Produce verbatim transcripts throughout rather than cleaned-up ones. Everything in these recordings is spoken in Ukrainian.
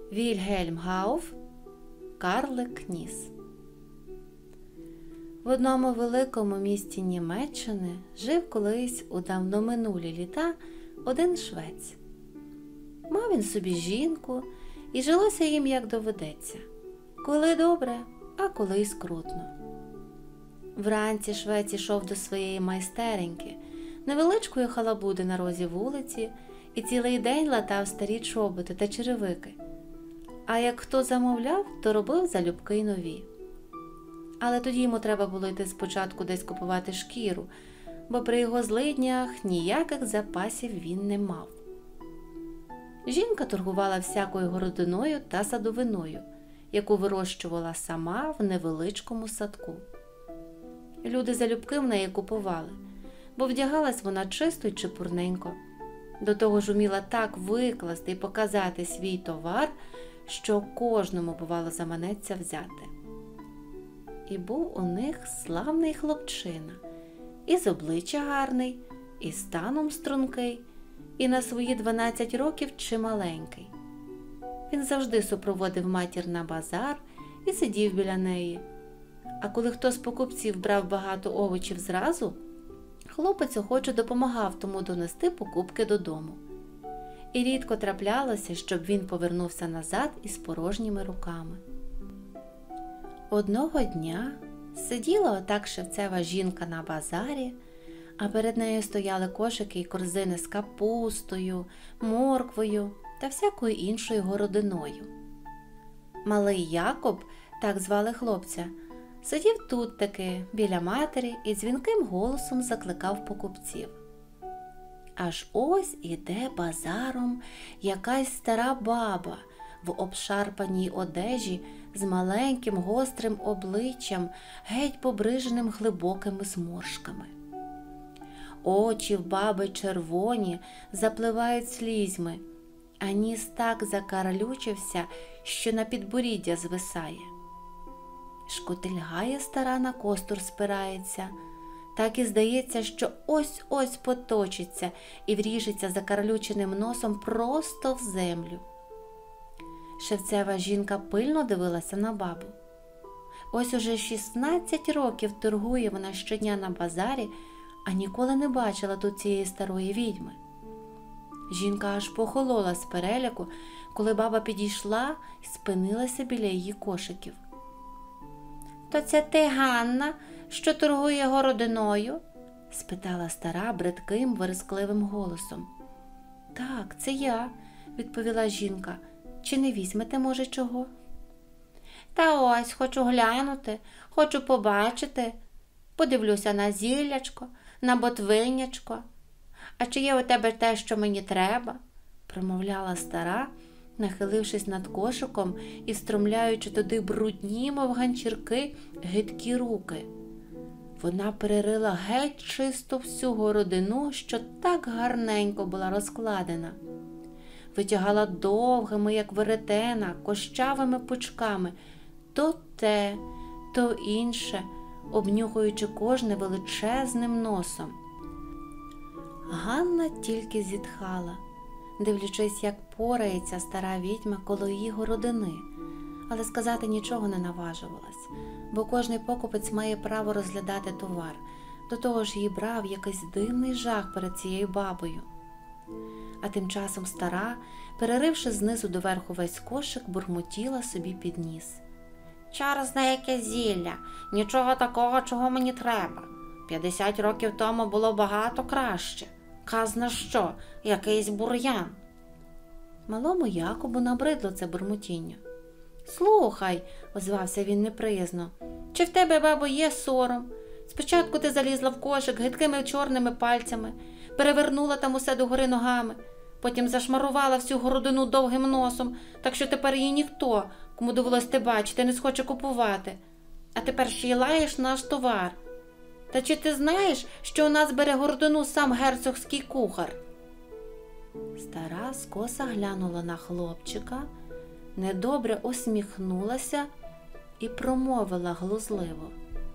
Вільгельм Гауф «Карлик Ніс». В одному великому місті Німеччини жив колись у давно минулі літа один швець. Мав він собі жінку, і жилося їм як доведеться. Коли добре, а коли й скрутно. Вранці швець ішов до своєї майстереньки, невеличкої халабуди на розі вулиці, і цілий день латав старі чоботи та черевики. А як хто замовляв, то робив залюбки й нові. Але тоді йому треба було йти спочатку десь купувати шкіру, бо при його злиднях ніяких запасів він не мав. Жінка торгувала всякою городиною та садовиною, яку вирощувала сама в невеличкому садку. Люди залюбки в неї купували, бо вдягалась вона чисто й чепурненько. До того ж уміла так викласти і показати свій товар, що кожному, бувало, заманеться взяти. І був у них славний хлопчина, і з обличчя гарний, і станом стрункий, і на свої дванадцять років чималенький. Він завжди супроводив матір на базар і сидів біля неї. А коли хто з покупців брав багато овочів зразу, хлопець охоче допомагав тому донести покупки додому. І рідко траплялося, щоб він повернувся назад із порожніми руками. Одного дня сиділа отак шевцева жінка на базарі, а перед нею стояли кошики й корзини з капустою, морквою та всякою іншою городиною. Малий Якоб, так звали хлопця, сидів тут таки біля матері і дзвінким голосом закликав покупців. Аж ось іде базаром якась стара баба в обшарпаній одежі з маленьким гострим обличчям, геть побриженим глибокими зморшками. Очі в баби червоні, запливають слізьми, а ніс так закарлючився, що на підборіддя звисає. Шкутильгає стара, на костур спирається, так і здається, що ось-ось поточиться і вріжеться закарлюченим носом просто в землю. Шевцева жінка пильно дивилася на бабу. Ось уже шістнадцять років торгує вона щодня на базарі, а ніколи не бачила тут цієї старої відьми. Жінка аж похолола з переляку, коли баба підійшла і спинилася біля її кошиків. «То це ти, Ганна, що торгує городиною?» – спитала стара бридким, верескливим голосом. «Так, це я», – відповіла жінка. «Чи не візьмете, може, чого?» «Та ось, хочу глянути, хочу побачити. Подивлюся на зіллячко, на ботвинячко. А чи є у тебе те, що мені треба?» – промовляла стара, нахилившись над кошиком і встромляючи туди брудні, мов ганчірки, гидкі руки. Вона перерила геть чисто всю городину, що так гарненько була розкладена. Витягала довгими, як веретена, кощавими пучками то те, то інше, обнюхуючи кожне величезним носом. Ганна тільки зітхала, дивлячись, як порається стара відьма коло її городини, але сказати нічого не наважувалась, бо кожний покупець має право розглядати товар. До того ж її брав якийсь дивний жах перед цією бабою. А тим часом стара, переривши знизу до верху весь кошик, бурмотіла собі під ніс. «Через яке зілля, нічого такого, чого мені треба. П'ятдесят років тому було багато краще. Казна що, якийсь бур'ян». Малому Якобу набридло це бурмотіння. «Слухай», – озвався він неприязно, – «чи в тебе, бабо, є сором? Спочатку ти залізла в кошик гидкими чорними пальцями, перевернула там усе догори ногами, потім зашмарувала всю городину довгим носом, так що тепер її ніхто, кому довелось те бачити, не схоче купувати. А тепер ще й лаєш наш товар. Та чи ти знаєш, що у нас бере городину сам герцогський кухар?» Стара скоса глянула на хлопчика, недобре усміхнулася і промовила глузливо.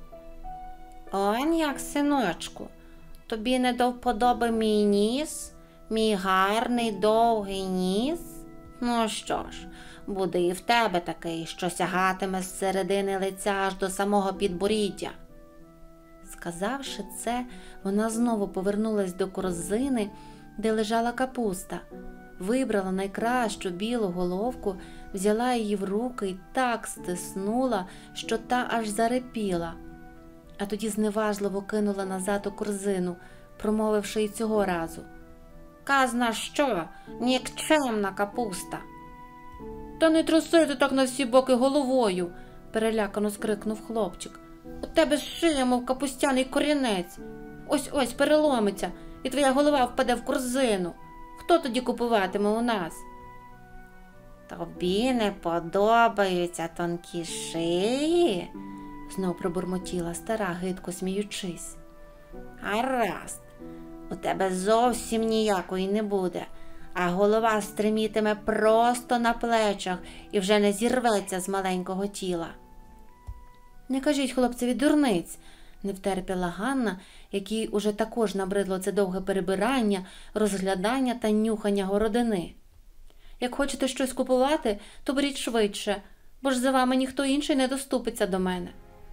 «Он як, синочку, тобі не до вподоби мій ніс, мій гарний довгий ніс? Ну що ж, буде і в тебе такий, що сягатиме з середини лиця аж до самого підборіддя. Сказавши це, вона знову повернулась до корзини, де лежала капуста, вибрала найкращу білу головку, взяла її в руки і так стиснула, що та аж зарипіла, а тоді зневажливо кинула назад у корзину, промовивши й цього разу: «Казна що, нікчемна капуста!» «Та не труси ти так на всі боки головою!» – перелякано скрикнув хлопчик. «У тебе шия, мов капустяний корінець. Ось-ось переломиться, і твоя голова впаде в корзину. Хто тоді купуватиме у нас?» «Тобі не подобаються тонкі шиї?» – знов пробурмотіла стара, гидко сміючись. «Гаразд, у тебе зовсім ніякої не буде, а голова стримітиме просто на плечах і вже не зірветься з маленького тіла». «Не кажіть хлопцеві дурниць», – не втерпіла Ганна, якій уже також набридло це довге перебирання, розглядання та нюхання городини. «Як хочете щось купувати, то беріть швидше, бо ж за вами ніхто інший не доступиться до мене».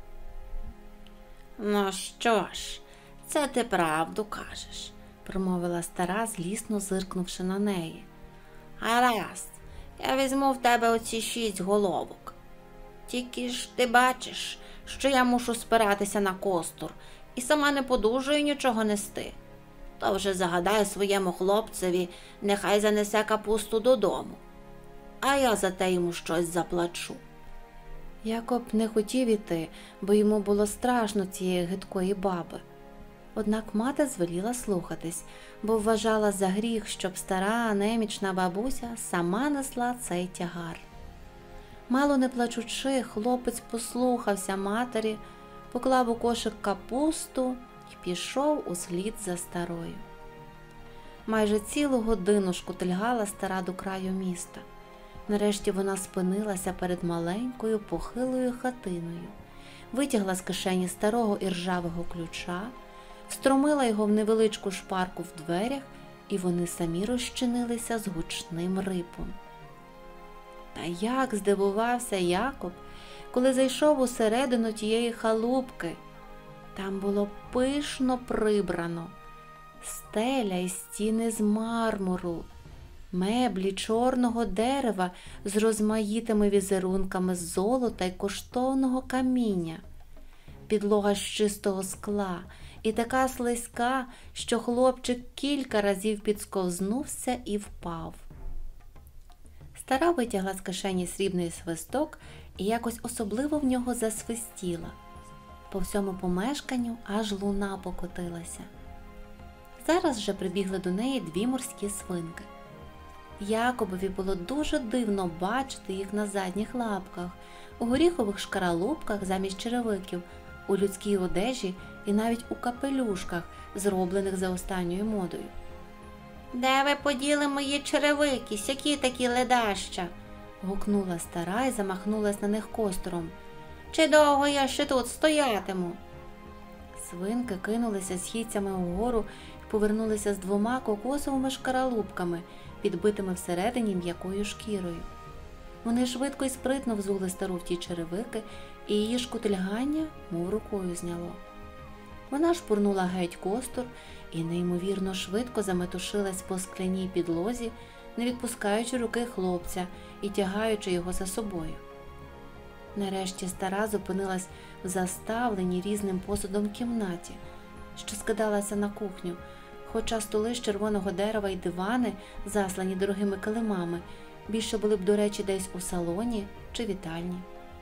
«Ну що ж, це ти правду кажеш», – промовила стара, злісно зиркнувши на неї. «Гаразд, я візьму в тебе оці шість головок. Тільки ж ти бачиш, що я мушу спиратися на костур і сама не подужую нічого нести. То вже загадай своєму хлопцеві, нехай занесе капусту додому, а я за те йому щось заплачу». Якоб не хотів іти, бо йому було страшно цієї гидкої баби. Однак мати звеліла слухатись, бо вважала за гріх, щоб стара немічна бабуся сама несла цей тягар. Мало не плачучи, хлопець послухався матері, поклав у кошик капусту і пішов услід за старою. Майже цілу годину шкутильгала стара до краю міста. Нарешті вона спинилася перед маленькою похилою хатиною, витягла з кишені старого іржавого ключа, встромила його в невеличку шпарку в дверях, і вони самі розчинилися з гучним рипом. Та як здивувався Якоб, коли зайшов усередину тієї халупки. Там було пишно прибрано, стеля і стіни з мармуру, меблі чорного дерева з розмаїтими візерунками з золота й коштовного каміння, підлога з чистого скла і така слизька, що хлопчик кілька разів підсковзнувся і впав. Стара витягла з кишені срібний свисток і якось особливо в нього засвистіла. По всьому помешканню аж луна покотилася. Зараз же прибігли до неї дві морські свинки. Якобові було дуже дивно бачити їх на задніх лапках, у горіхових шкаралупках замість черевиків, у людській одежі і навіть у капелюшках, зроблених за останньою модою. «Де ви поділи мої черевики, сякі такі ледаща?» – гукнула стара і замахнулась на них костуром. «Чи довго я ще тут стоятиму?» Свинки кинулися східцями угору і повернулися з двома кокосовими шкаралупками, підбитими всередині м'якою шкірою. Вони швидко і спритно взули стару в ті черевики, і її шкутильгання мов рукою зняло. Вона шпурнула геть костур і неймовірно швидко заметушилась по скляній підлозі, не відпускаючи руки хлопця і тягаючи його за собою. Нарешті стара зупинилась в заставленій різним посудом кімнаті, що скидалася на кухню, хоча столи з червоного дерева й дивани, заслані дорогими килимами, більше були б, до речі, десь у салоні чи вітальні.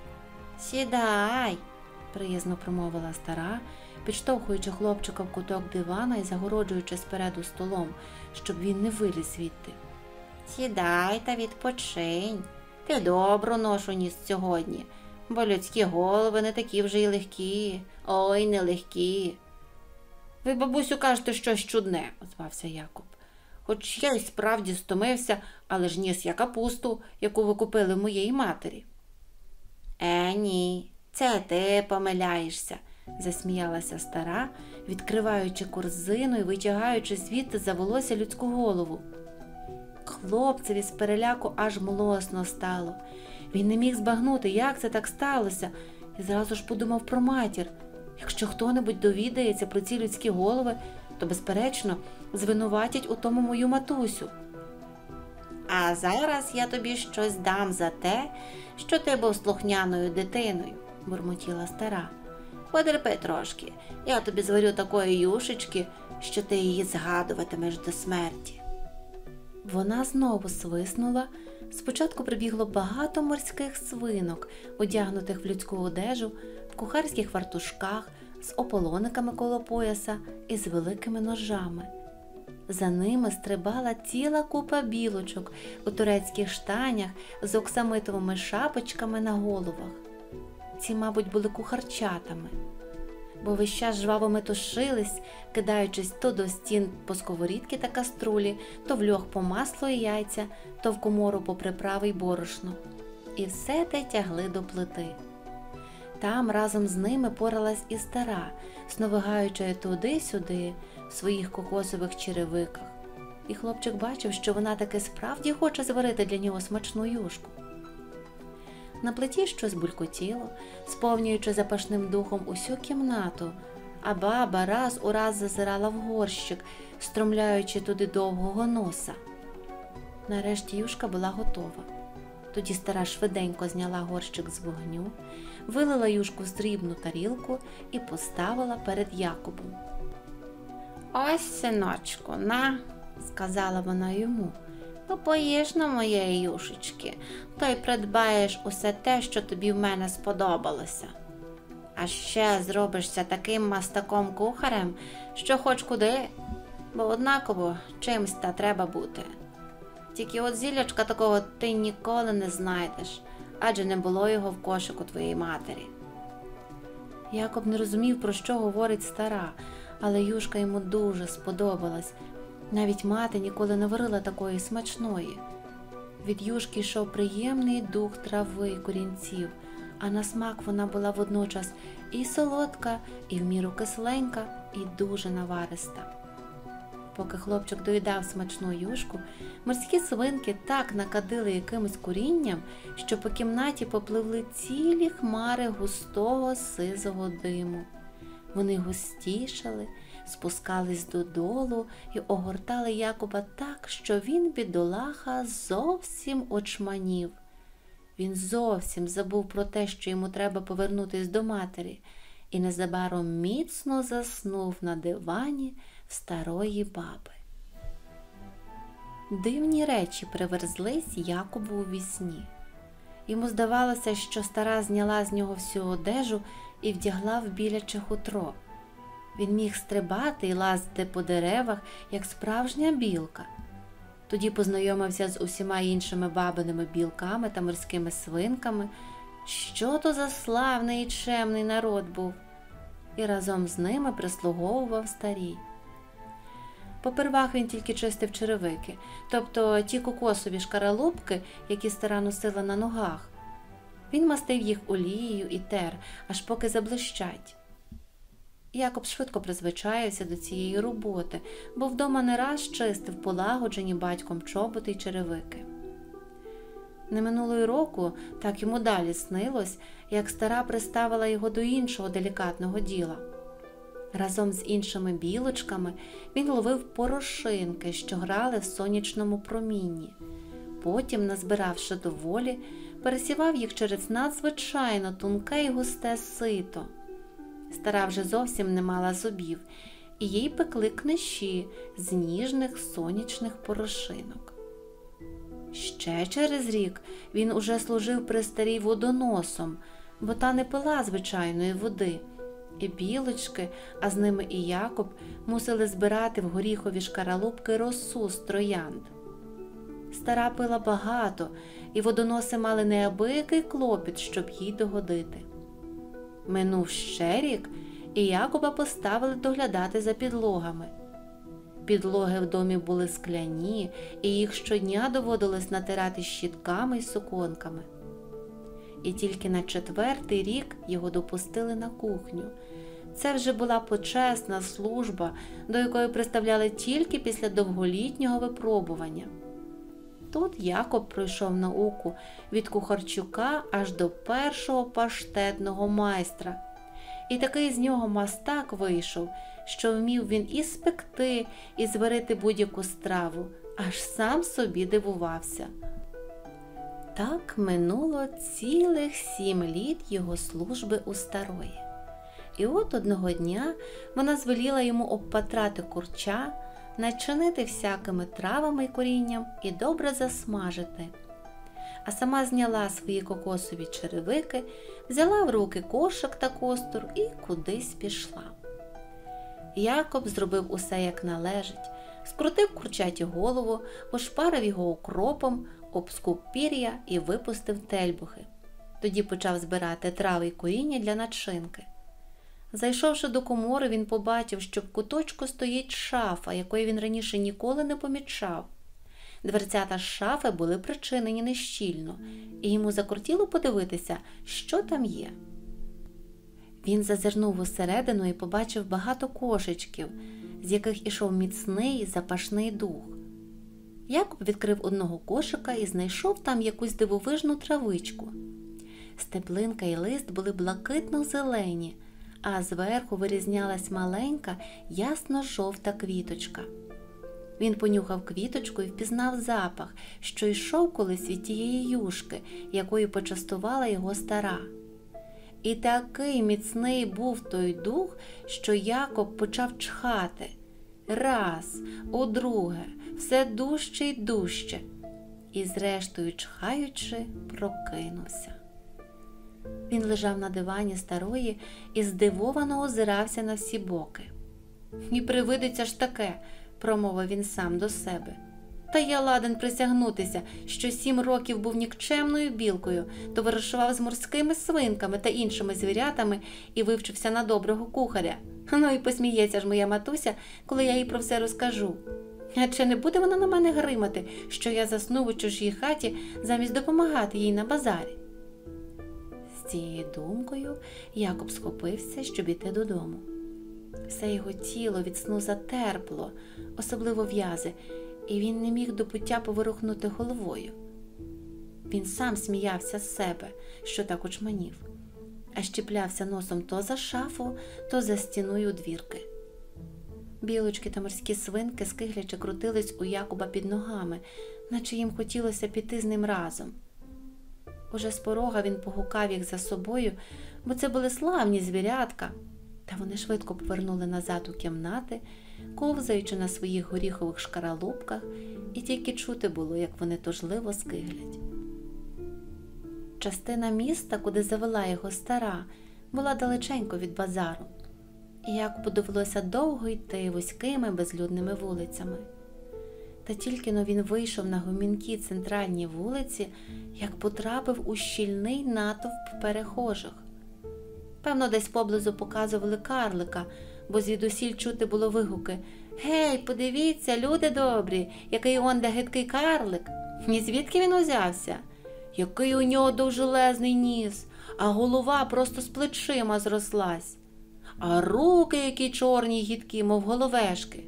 «Сідай!» – приязно промовила стара, підштовхуючи хлопчика в куток дивана і загороджуючи спереду столом, щоб він не виліз звідти. «Сідай та відпочинь. Ти добру ношу ніс сьогодні, бо людські голови не такі вже й легкі, ой, не легкі». «Ви, бабусю, кажете щось чудне», – озвався Якоб. «Хоч я й справді стомився, але ж ніс я капусту, яку ви купили в моєї матері». «Е, ні, це ти помиляєшся», – засміялася стара, відкриваючи корзину і витягаючи звідти за волосся людську голову. Хлопцеві з переляку аж млосно стало. Він не міг збагнути, як це так сталося, і зразу ж подумав про матір. Якщо хто-небудь довідається про ці людські голови, то, безперечно, звинуватять у тому мою матусю. А зараз я тобі щось дам за те, що ти був слухняною дитиною, бурмотіла стара. Потерпи трошки, я тобі зварю такої юшечки, що ти її згадуватимеш до смерті. Вона знову свиснула. Спочатку прибігло багато морських свинок, одягнутих в людську одежу, в кухарських фартушках, з ополониками коло пояса і з великими ножами. За ними стрибала ціла купа білочок у турецьких штанях з оксамитовими шапочками на головах. Ці, мабуть, були кухарчатами, бо весь час жваво метушились, кидаючись то до стін по сковорідки та каструлі, то в льох по масло і яйця, то в комору по приправи й борошно. І все те тягли до плити. Там разом з ними поралась і стара, сновигаючи туди-сюди в своїх кокосових черевиках. І хлопчик бачив, що вона таки справді хоче зварити для нього смачну юшку. На плиті щось булькотіло, сповнюючи запашним духом усю кімнату, а баба раз у раз зазирала в горщик, стромляючи туди довгого носа. Нарешті юшка була готова. Тоді стара швиденько зняла горщик з вогню, вилила юшку в срібну тарілку і поставила перед Якобом. «Ось, синочку, на», – сказала вона йому, – «попоїш на моєї юшечки, то й придбаєш усе те, що тобі в мене сподобалося. А ще зробишся таким мастаком-кухарем, що хоч куди, бо однаково чимсь та треба бути. Тільки от зіллячка такого ти ніколи не знайдеш, адже не було його в кошику твоєї матері». Якоб не розумів, про що говорить стара, але юшка йому дуже сподобалась. Навіть мати ніколи не варила такої смачної. Від юшки йшов приємний дух трави й корінців, а на смак вона була водночас і солодка, і в міру кисленька, і дуже навариста. Поки хлопчик доїдав смачну юшку, морські свинки так накадили якимось корінням, що по кімнаті попливли цілі хмари густого сизого диму. Вони густішали, спускались додолу і огортали Якоба так, що він, бідолаха, зовсім очманів. Він зовсім забув про те, що йому треба повернутись до матері, і незабаром міцно заснув на дивані в старої баби. Дивні речі приверзлись Якобу у вісні. Йому здавалося, що стара зняла з нього всю одежу і вдягла в біляче хутро. Він міг стрибати і лазити по деревах, як справжня білка. Тоді познайомився з усіма іншими бабиними білками та морськими свинками. Що то за славний і чемний народ був! І разом з ними прислуговував старій. Попервах він тільки чистив черевики, тобто ті кокосові шкаралупки, які стара носила на ногах. Він мастив їх олією і тер, аж поки заблищать. Якоб швидко призвичаївся до цієї роботи, бо вдома не раз чистив полагоджені батьком чоботи й черевики. Не минуло й року, так йому далі снилось, як стара приставила його до іншого делікатного діла. Разом з іншими білочками він ловив порошинки, що грали в сонячному промінні. Потім, назбиравши доволі, пересівав їх через надзвичайно тонке й густе сито. Стара вже зовсім не мала зубів, і їй пекли книжі з ніжних сонячних порошинок. Ще через рік він уже служив при старій водоносом, бо та не пила звичайної води, і білочки, а з ними і Якоб, мусили збирати в горіхові шкаралупки росу з троянд. Стара пила багато, і водоноси мали неабиякий клопіт, щоб їй догодити. Минув ще рік, і Якоба поставили доглядати за підлогами. Підлоги в домі були скляні, і їх щодня доводилось натирати щітками й суконками. І тільки на четвертий рік його допустили на кухню. Це вже була почесна служба, до якої приставляли тільки після довголітнього випробування. Тут Якоб пройшов науку від кухарчука аж до першого паштетного майстра. І такий з нього мастак вийшов, що вмів він і спекти, і зварити будь-яку страву, аж сам собі дивувався. Так минуло цілих сім літ його служби у старої. І от одного дня вона звеліла йому обпатрати курча, начинити всякими травами й корінням і добре засмажити. А сама зняла свої кокосові черевики, взяла в руки кошик та костур і кудись пішла. Якоб зробив усе як належить, скрутив курчаті голову, ошпарив його укропом, обскуб пір'я і випустив тельбухи. Тоді почав збирати трави й коріння для начинки. Зайшовши до комори, він побачив, що в куточку стоїть шафа, якої він раніше ніколи не помічав. Дверцята з шафи були причинені нещільно, і йому закортіло подивитися, що там є. Він зазирнув усередину і побачив багато кошечків, з яких ішов міцний запашний дух. Якоб відкрив одного кошика і знайшов там якусь дивовижну травичку. Стеблинка і лист були блакитно-зелені, а зверху вирізнялась маленька ясно-жовта квіточка. Він понюхав квіточку і впізнав запах, що йшов колись від тієї юшки, якою почастувала його стара. І такий міцний був той дух, що Якоб почав чхати. Раз, удруге, все дужче й дужче. І зрештою, чхаючи, прокинувся. Він лежав на дивані старої і здивовано озирався на всі боки. «І привидиться ж таке», – промовив він сам до себе. «Та я ладен присягнутися, що сім років був нікчемною білкою, товаришував з морськими свинками та іншими звірятами і вивчився на доброго кухаря. Ну і посміється ж моя матуся, коли я їй про все розкажу. А чи не буде вона на мене гримати, що я заснув у чужій хаті замість допомагати їй на базарі?» З цією думкою Якоб схопився, щоб іти додому. Все його тіло від сну затерпло, особливо в'язи, і він не міг до пуття поворухнути головою. Він сам сміявся з себе, що так очманів, а щіплявся носом то за шафу, то за стіною двірки. Білочки та морські свинки скиглячи крутились у Якоба під ногами, наче їм хотілося піти з ним разом. Уже з порога він погукав їх за собою, бо це були славні звірятка, та вони швидко повернули назад у кімнати, ковзаючи на своїх горіхових шкаралупках, і тільки чути було, як вони тужливо скиглять. Частина міста, куди завела його стара, була далеченько від базару, і Якобу довелося довго йти вузькими безлюдними вулицями. Та тільки-но він вийшов на гомінкі центральній вулиці, як потрапив у щільний натовп перехожих. Певно, десь поблизу показували карлика, бо звідусіль чути було вигуки: «Гей, подивіться, люди добрі, який онде гидкий карлик! Ні звідки він узявся? Який у нього довжелезний ніс, а голова просто з плечима зрослась! А руки які чорні й гидкі, мов головешки!»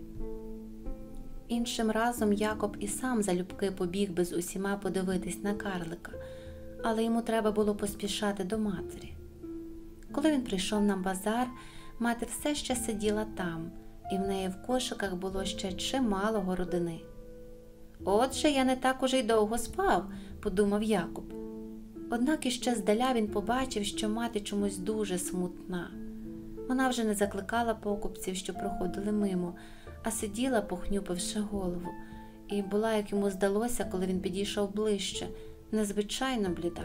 Іншим разом Якоб і сам залюбки побіг би з усіма подивитись на карлика, але йому треба було поспішати до матері. Коли він прийшов на базар, мати все ще сиділа там, і в неї в кошиках було ще чимало городини. «Отже, я не так уже й довго спав», – подумав Якоб. Однак іще здаля він побачив, що мати чомусь дуже смутна. Вона вже не закликала покупців, що проходили мимо, а сиділа, похнюпивши голову, і була, як йому здалося, коли він підійшов ближче, незвичайно бліда.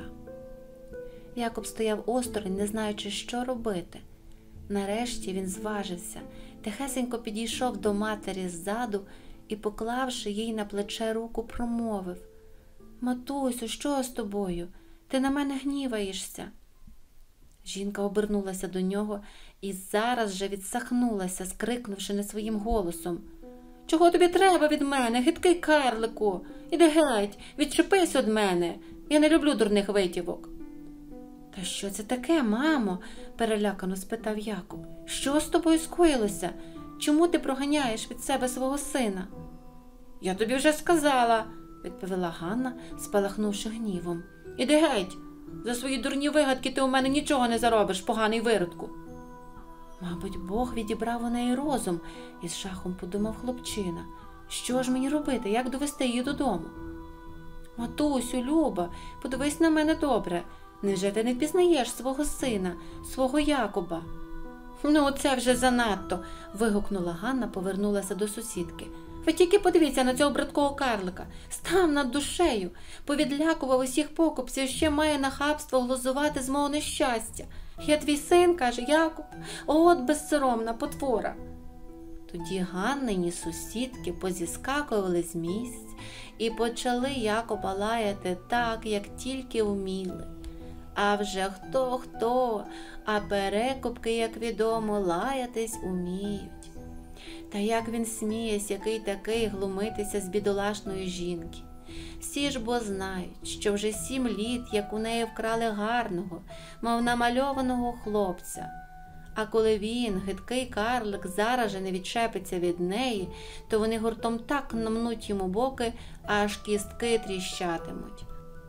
Якоб стояв осторонь, не знаючи, що робити. Нарешті він зважився, тихесенько підійшов до матері ззаду і, поклавши їй на плече руку, промовив: «Матусю, що з тобою? Ти на мене гніваєшся?» Жінка обернулася до нього і зараз же відсахнулася, скрикнувши не своїм голосом: «Чого тобі треба від мене, гидкий карлику? Іди геть, відчепись від мене, я не люблю дурних витівок». «Та що це таке, мамо?» – перелякано спитав Якоб. «Що з тобою скоїлося? Чому ти проганяєш від себе свого сина?» «Я тобі вже сказала», відповіла Ганна, спалахнувши гнівом. Іди геть! За свої дурні вигадки ти у мене нічого не заробиш, поганий виродку. Мабуть, Бог відібрав у неї розум, із жахом подумав хлопчина. Що ж мені робити, як довести її додому? Матусю, Люба, подивись на мене добре. Невже ти не впізнаєш свого сина, свого Якоба? Ну, це вже занадто, вигукнула Ганна, повернулася до сусідки. Ви тільки подивіться на цього браткого карлика. Став над душею, повідлякував усіх покупців, ще має нахабство глузувати з мого нещастя. Я твій син, каже Якоб, от безсоромна потвора. Тоді Ганнині сусідки позіскакували з місць і почали Якоба лаяти так, як тільки вміли. А вже хто-хто, а перекупки, як відомо, лаятись уміють. Та як він смієсь, який такий, глумитися з бідолашної жінки. Всі ж бо знають, що вже сім літ, як у неї вкрали гарного, мов намальованого хлопця. А коли він, гидкий карлик, зараз же не відчепиться від неї, то вони гуртом так намнуть йому боки, аж кістки тріщатимуть.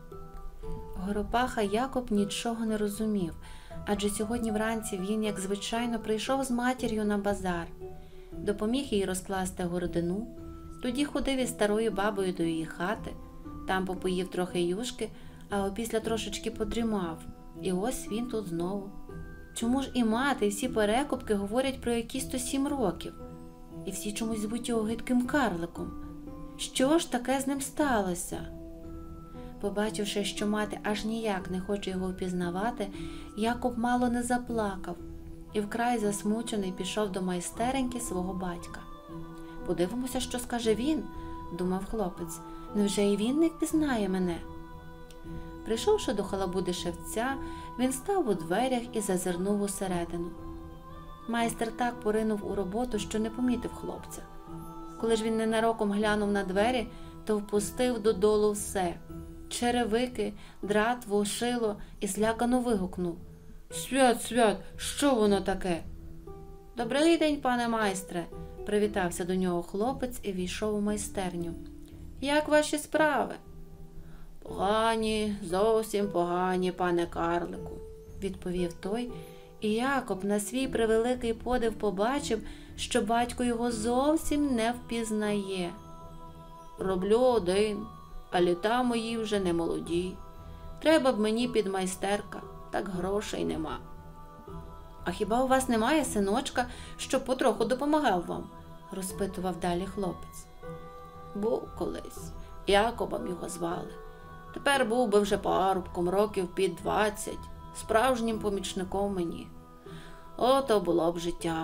Горопаха Якоб нічого не розумів, адже сьогодні вранці він, як звичайно, прийшов з матір'ю на базар. Допоміг їй розкласти городину, тоді ходив із старою бабою до її хати, там попоїв трохи юшки, а опісля трошечки подрімав. І ось він тут знову. Чому ж і мати, і всі перекупки говорять про якісь то сім років? І всі чомусь звуть його гидким карликом. Що ж таке з ним сталося? Побачивши, що мати аж ніяк не хоче його впізнавати, Якоб мало не заплакав і вкрай засмучений пішов до майстереньки свого батька. «Подивимося, що скаже він», – думав хлопець, – «невже і він не впізнає мене?» Прийшовши до халабуди шевця, він став у дверях і зазирнув усередину. Майстер так поринув у роботу, що не помітив хлопця. Коли ж він ненароком глянув на двері, то впустив додолу все – черевики, дратву, шило і злякано вигукнув: «Свят, свят, що воно таке?» «Добрий день, пане майстре», – привітався до нього хлопець і війшов у майстерню. «Як ваші справи?» «Погані, зовсім погані, пане карлику», – відповів той, і Якоб на свій превеликий подив побачив, що батько його зовсім не впізнає. «Роблю один, а літа мої вже не молоді. Треба б мені підмайстерка, так грошей нема». «А хіба у вас немає синочка, що потроху допомагав вам?» – розпитував далі хлопець. «Був колись, Якобом його звали. Тепер був би вже парубком, років під двадцять, справжнім помічником мені. Ото було б життя».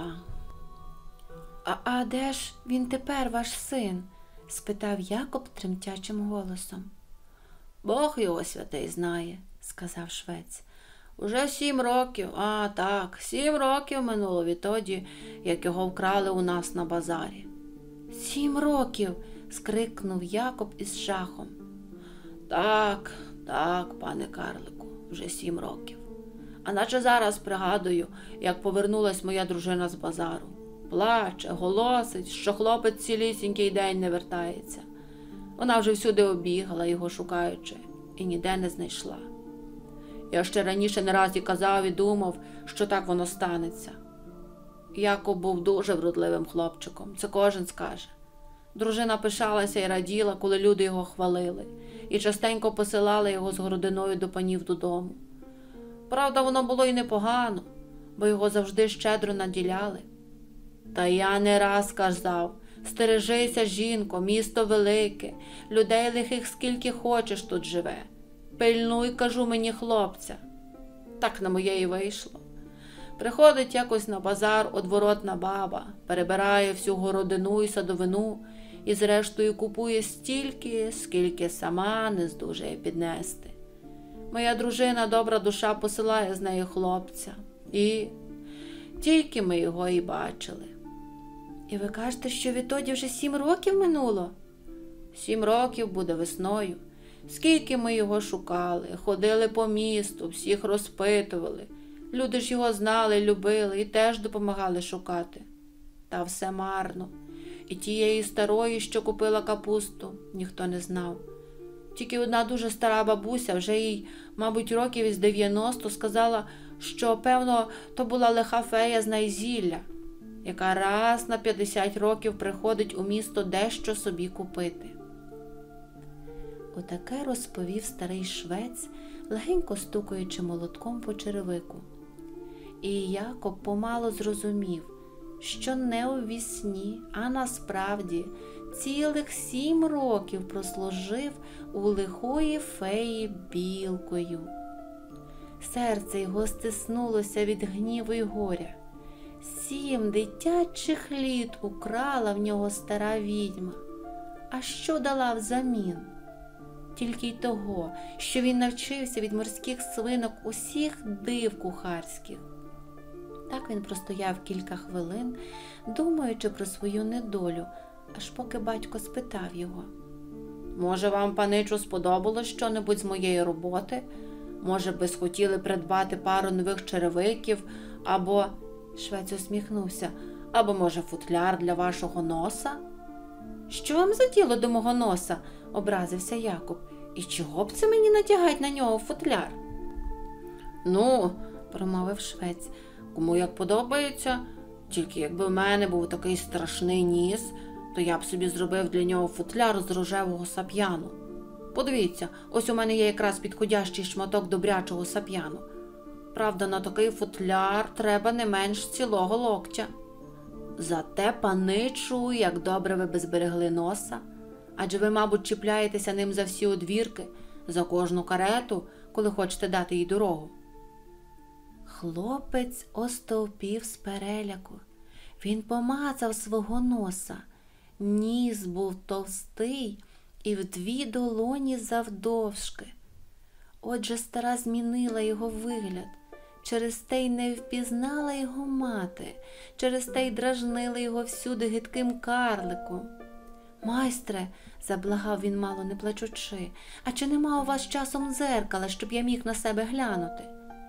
«А, а де ж він тепер, ваш син?» – спитав Якоб тремтячим голосом. «Бог його святий знає», – сказав швець. «Уже сім років, а так, сім років минуло відтоді, як його вкрали у нас на базарі». «Сім років!» – скрикнув Якоб із жахом. «Так, так, пане карлику, вже сім років. А наче зараз пригадую, як повернулась моя дружина з базару. Плаче, голосить, що хлопець цілісінький день не вертається. Вона вже всюди обігала, його шукаючи, і ніде не знайшла. Я ще раніше не раз і казав, і думав, що так воно станеться. Якоб був дуже вродливим хлопчиком, це кожен скаже. Дружина пишалася і раділа, коли люди його хвалили, і частенько посилала його з городиною до панів додому. Правда, воно було і непогано, бо його завжди щедро наділяли. Та я не раз казав: стережися, жінко, місто велике, людей лихих скільки хочеш тут живе. Пильнуй, кажу, мені хлопця. Так на моє і вийшло. Приходить якось на базар одворотна баба, перебирає всю городину і садовину і зрештою купує стільки, скільки сама не здужає піднести. Моя дружина, добра душа, посилає з нею хлопця. І тільки ми його і бачили. І ви кажете, що відтоді вже сім років минуло? Сім років буде весною. Скільки ми його шукали, ходили по місту, всіх розпитували. Люди ж його знали, любили і теж допомагали шукати. Та все марно. І тієї старої, що купила капусту, ніхто не знав. Тільки одна дуже стара бабуся, вже їй, мабуть, років із дев'яносто, сказала, що, певно, то була лиха фея з Найзілля, яка раз на п'ятдесят років приходить у місто дещо собі купити. Отаке розповів старий швець, легенько стукаючи молотком по черевику. І Якоб помало зрозумів, що не у вісні, а насправді цілих сім років прослужив у лихої феї білкою. Серце його стиснулося від гніву й горя. Сім дитячих літ украла в нього стара відьма. А що дала взамін? Тільки й того, що він навчився від морських свинок усіх див кухарських. Так він простояв кілька хвилин, думаючи про свою недолю, аж поки батько спитав його: «Може, вам, паничу, сподобалось що-небудь з моєї роботи? Може, би схотіли придбати пару нових черевиків, або...» Швець усміхнувся. «Або, може, футляр для вашого носа?» «Що вам за діло до мого носа?» – образився Якоб. «І чого б це мені натягать на нього футляр?» «Ну, – промовив швець, – кому як подобається. Тільки якби в мене був такий страшний ніс, то я б собі зробив для нього футляр з рожевого сап'яну. Подивіться, ось у мене є якраз підходящий шматок добрячого сап'яну. Правда, на такий футляр треба не менш цілого локтя. Зате, паничу, як добре ви би зберегли носа. Адже ви, мабуть, чіпляєтеся ним за всі одвірки, за кожну карету, коли хочете дати їй дорогу». Хлопець остовпів з переляку. Він помацав свого носа. Ніс був товстий і в дві долоні завдовжки. Отже, стара змінила його вигляд. Через те й не впізнала його мати, через те й дражнила його всюди гидким карликом. «Майстре», – заблагав він, мало не плачучи, – «а чи нема у вас часом дзеркала, щоб я міг на себе глянути?»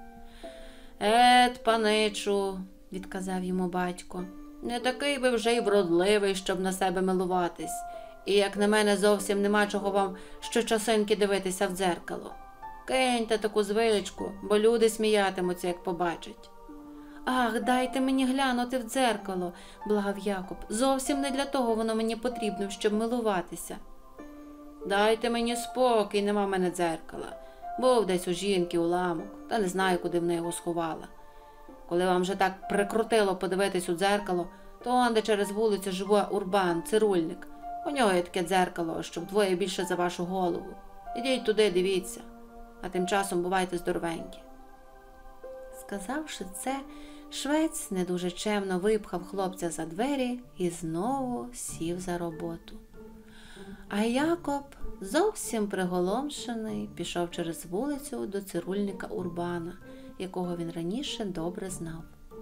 «Ет, паничу», – відказав йому батько, – «не такий би вже й вродливий, щоб на себе милуватись. І, як на мене, зовсім нема чого вам щочасинки дивитися в дзеркало. Киньте таку звичку, бо люди сміятимуться, як побачать». «Ах, дайте мені глянути в дзеркало», – благав Якоб. «Зовсім не для того воно мені потрібно, щоб милуватися». «Дайте мені спокій, нема в мене дзеркала. Був десь у жінки уламок, та не знаю, куди вона його сховала. Коли вам вже так прикрутило подивитись у дзеркало, то он де через вулицю живе Урбан, цирульник. У нього є таке дзеркало, щоб двоє більше за вашу голову. Ідіть туди, дивіться. А тим часом бувайте здоровенькі». Сказавши це, швець не дуже чемно випхав хлопця за двері і знову сів за роботу. А Якоб, зовсім приголомшений, пішов через вулицю до цирульника Урбана, якого він раніше добре знав.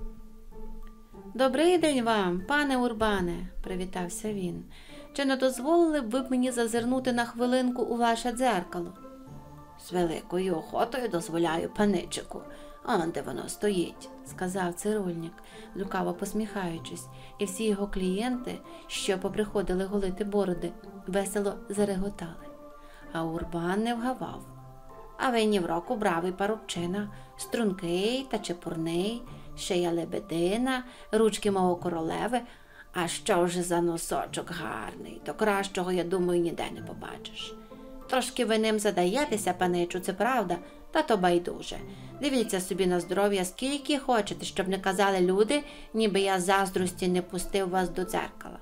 «Добрий день вам, пане Урбане», – привітався він. «Чи не дозволили б ви мені зазирнути на хвилинку у ваше дзеркало?» «З великою охотою дозволяю, паничику. Он де воно стоїть», – сказав цирульник, лукаво посміхаючись, і всі його клієнти, що поприходили голити бороди, весело зареготали. А Урбан не вгавав. «А ви ні в року бравий парубчина, стрункий та чепурний, шия лебедина, ручки мого королеви, а що вже за носочок гарний, то кращого, я думаю, ніде не побачиш. Трошки ви ним задаєтеся, паничу, це правда, та то байдуже. Дивіться собі на здоров'я скільки хочете, щоб не казали люди, ніби я з заздрості не пустив вас до дзеркала».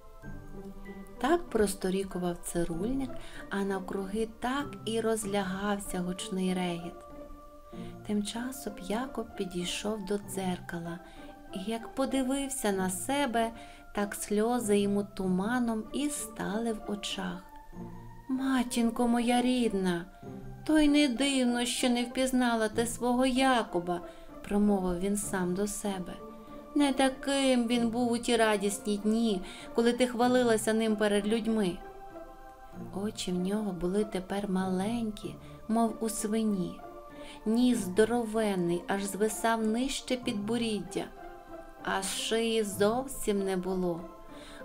Так просторікував цирульник, а навкруги так і розлягався гучний регіт. Тим часом Якоб підійшов до дзеркала, і як подивився на себе, так сльози йому туманом і стали в очах. «Матінко моя рідна, то й не дивно, що не впізнала ти свого Якоба», – промовив він сам до себе. «Не таким він був у ті радісні дні, коли ти хвалилася ним перед людьми». Очі в нього були тепер маленькі, мов у свині. Ніс здоровенний, аж звисав нижче підборіддя, а шиї зовсім не було.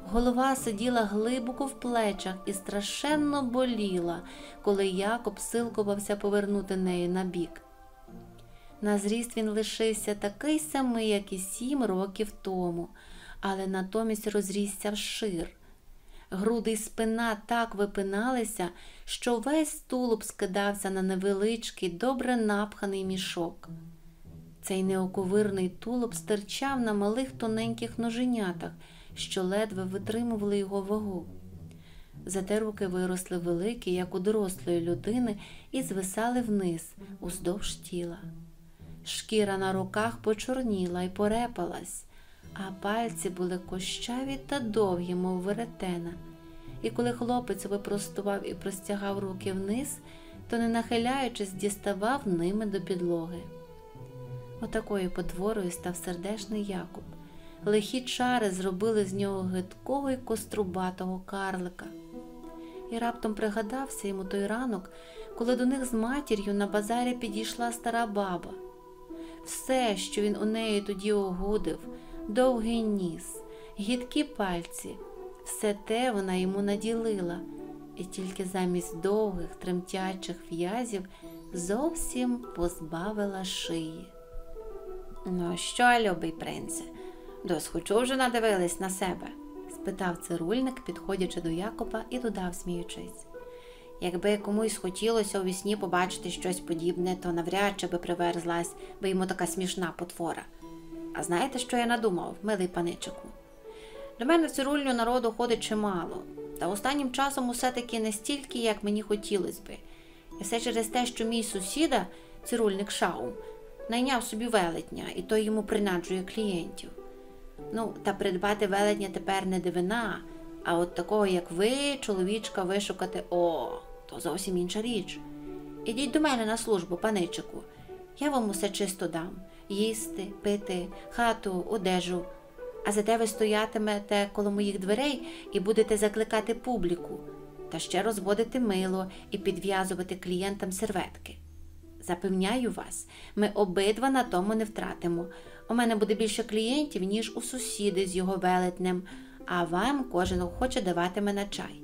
Голова сиділа глибоко в плечах і страшенно боліла, коли Якоб силкувався повернути неї на бік. На зріст він лишився такий самий, як і сім років тому, але натомість розрісся вшир. Груди й спина так випиналися, що весь тулуб скидався на невеличкий, добре напханий мішок. Цей неоковирний тулуб стирчав на малих тоненьких ноженятах, що ледве витримували його вагу. Зате руки виросли великі, як у дорослої людини, і звисали вниз, уздовж тіла. Шкіра на руках почорніла й порепалась, а пальці були кощаві та довгі, мов веретена. І коли хлопець випростував і простягав руки вниз, то, не нахиляючись, діставав ними до підлоги. Отакою потворою став сердешний Якоб. Лихі чари зробили з нього гидкого й кострубатого карлика. І раптом пригадався йому той ранок, коли до них з матір'ю на базарі підійшла стара баба. Все, що він у неї тоді огудив, довгий ніс, гидкі пальці, все те вона йому наділила, і тільки замість довгих, тремтячих в'язів зовсім позбавила шиї. «Ну що, любий принце, досхочу вже надивились на себе?» – спитав цирульник, підходячи до Якоба, і додав, сміючись. «Якби комусь хотілося у вісні побачити щось подібне, то навряд чи би приверзлась би йому така смішна потвора. А знаєте, що я надумав, милий паничику? До мене в цирульню народу ходить чимало, та останнім часом усе-таки не стільки, як мені хотілося би. І все через те, що мій сусіда, цирульник Шаум, найняв собі велетня, і той йому принаджує клієнтів. Ну, та придбати велетня тепер не дивина, а от такого, як ви, чоловічка, вишукати, о, то зовсім інша річ. Ідіть до мене на службу, паничику, я вам усе чисто дам. Їсти, пити, хату, одежу. А зате ви стоятимете коло моїх дверей і будете закликати публіку, та ще розводити мило і підв'язувати клієнтам серветки. Запевняю вас, ми обидва на тому не втратимо. У мене буде більше клієнтів, ніж у сусіди з його велетнем, а вам кожен охоче даватиме на чай».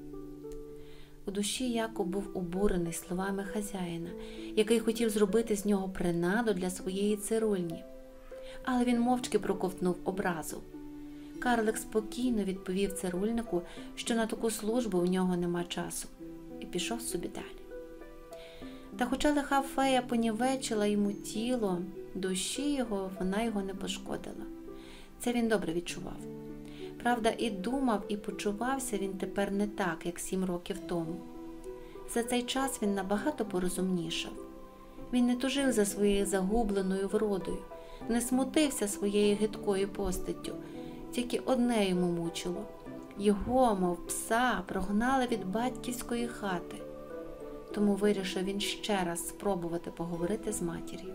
У душі Якоб був обурений словами хазяїна, який хотів зробити з нього принаду для своєї цирульні. Але він мовчки проковтнув образу. Карлик спокійно відповів цирульнику, що на таку службу в нього нема часу, і пішов собі далі. Та хоча лиха фея понівечила йому тіло, душі його вона його не пошкодила. Це він добре відчував. Правда, і думав, і почувався він тепер не так, як сім років тому. За цей час він набагато порозумнішав. Він не тужив за своєю загубленою вродою, не смутився своєю гидкою постаттю. Тільки одне йому мучило – його, мов пса, прогнали від батьківської хати. Тому вирішив він ще раз спробувати поговорити з матір'ю.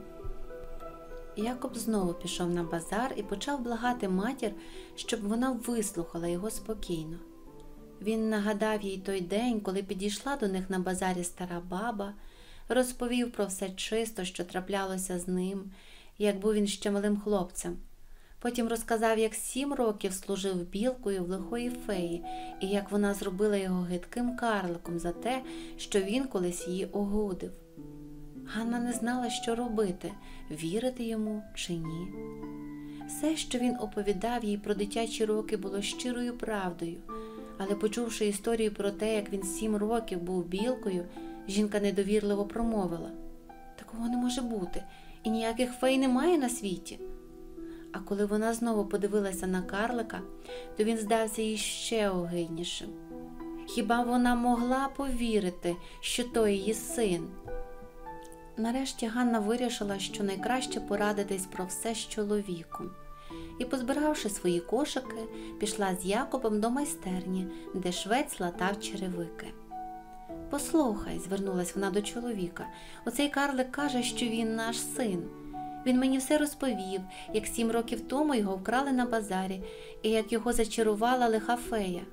Якоб знову пішов на базар і почав благати матір, щоб вона вислухала його спокійно. Він нагадав їй той день, коли підійшла до них на базарі стара баба, розповів про все чисто, що траплялося з ним, як був він ще малим хлопцем. Потім розказав, як сім років служив білкою в лихої феї, і як вона зробила його гидким карликом за те, що він колись її огудив. Ганна не знала, що робити – вірити йому чи ні. Все, що він оповідав їй про дитячі роки, було щирою правдою, але почувши історію про те, як він сім років був білкою, жінка недовірливо промовила: «Такого не може бути, і ніяких фей немає на світі». А коли вона знову подивилася на карлика, то він здався їй ще огиднішим. Хіба вона могла повірити, що то її син? Нарешті Ганна вирішила, що найкраще порадитись про все з чоловіком. І, позбиравши свої кошики, пішла з Якобом до майстерні, де швець латав черевики. «Послухай», – звернулась вона до чоловіка, – «оцей карлик каже, що він наш син. Він мені все розповів, як сім років тому його вкрали на базарі, і як його зачарувала лиха фея».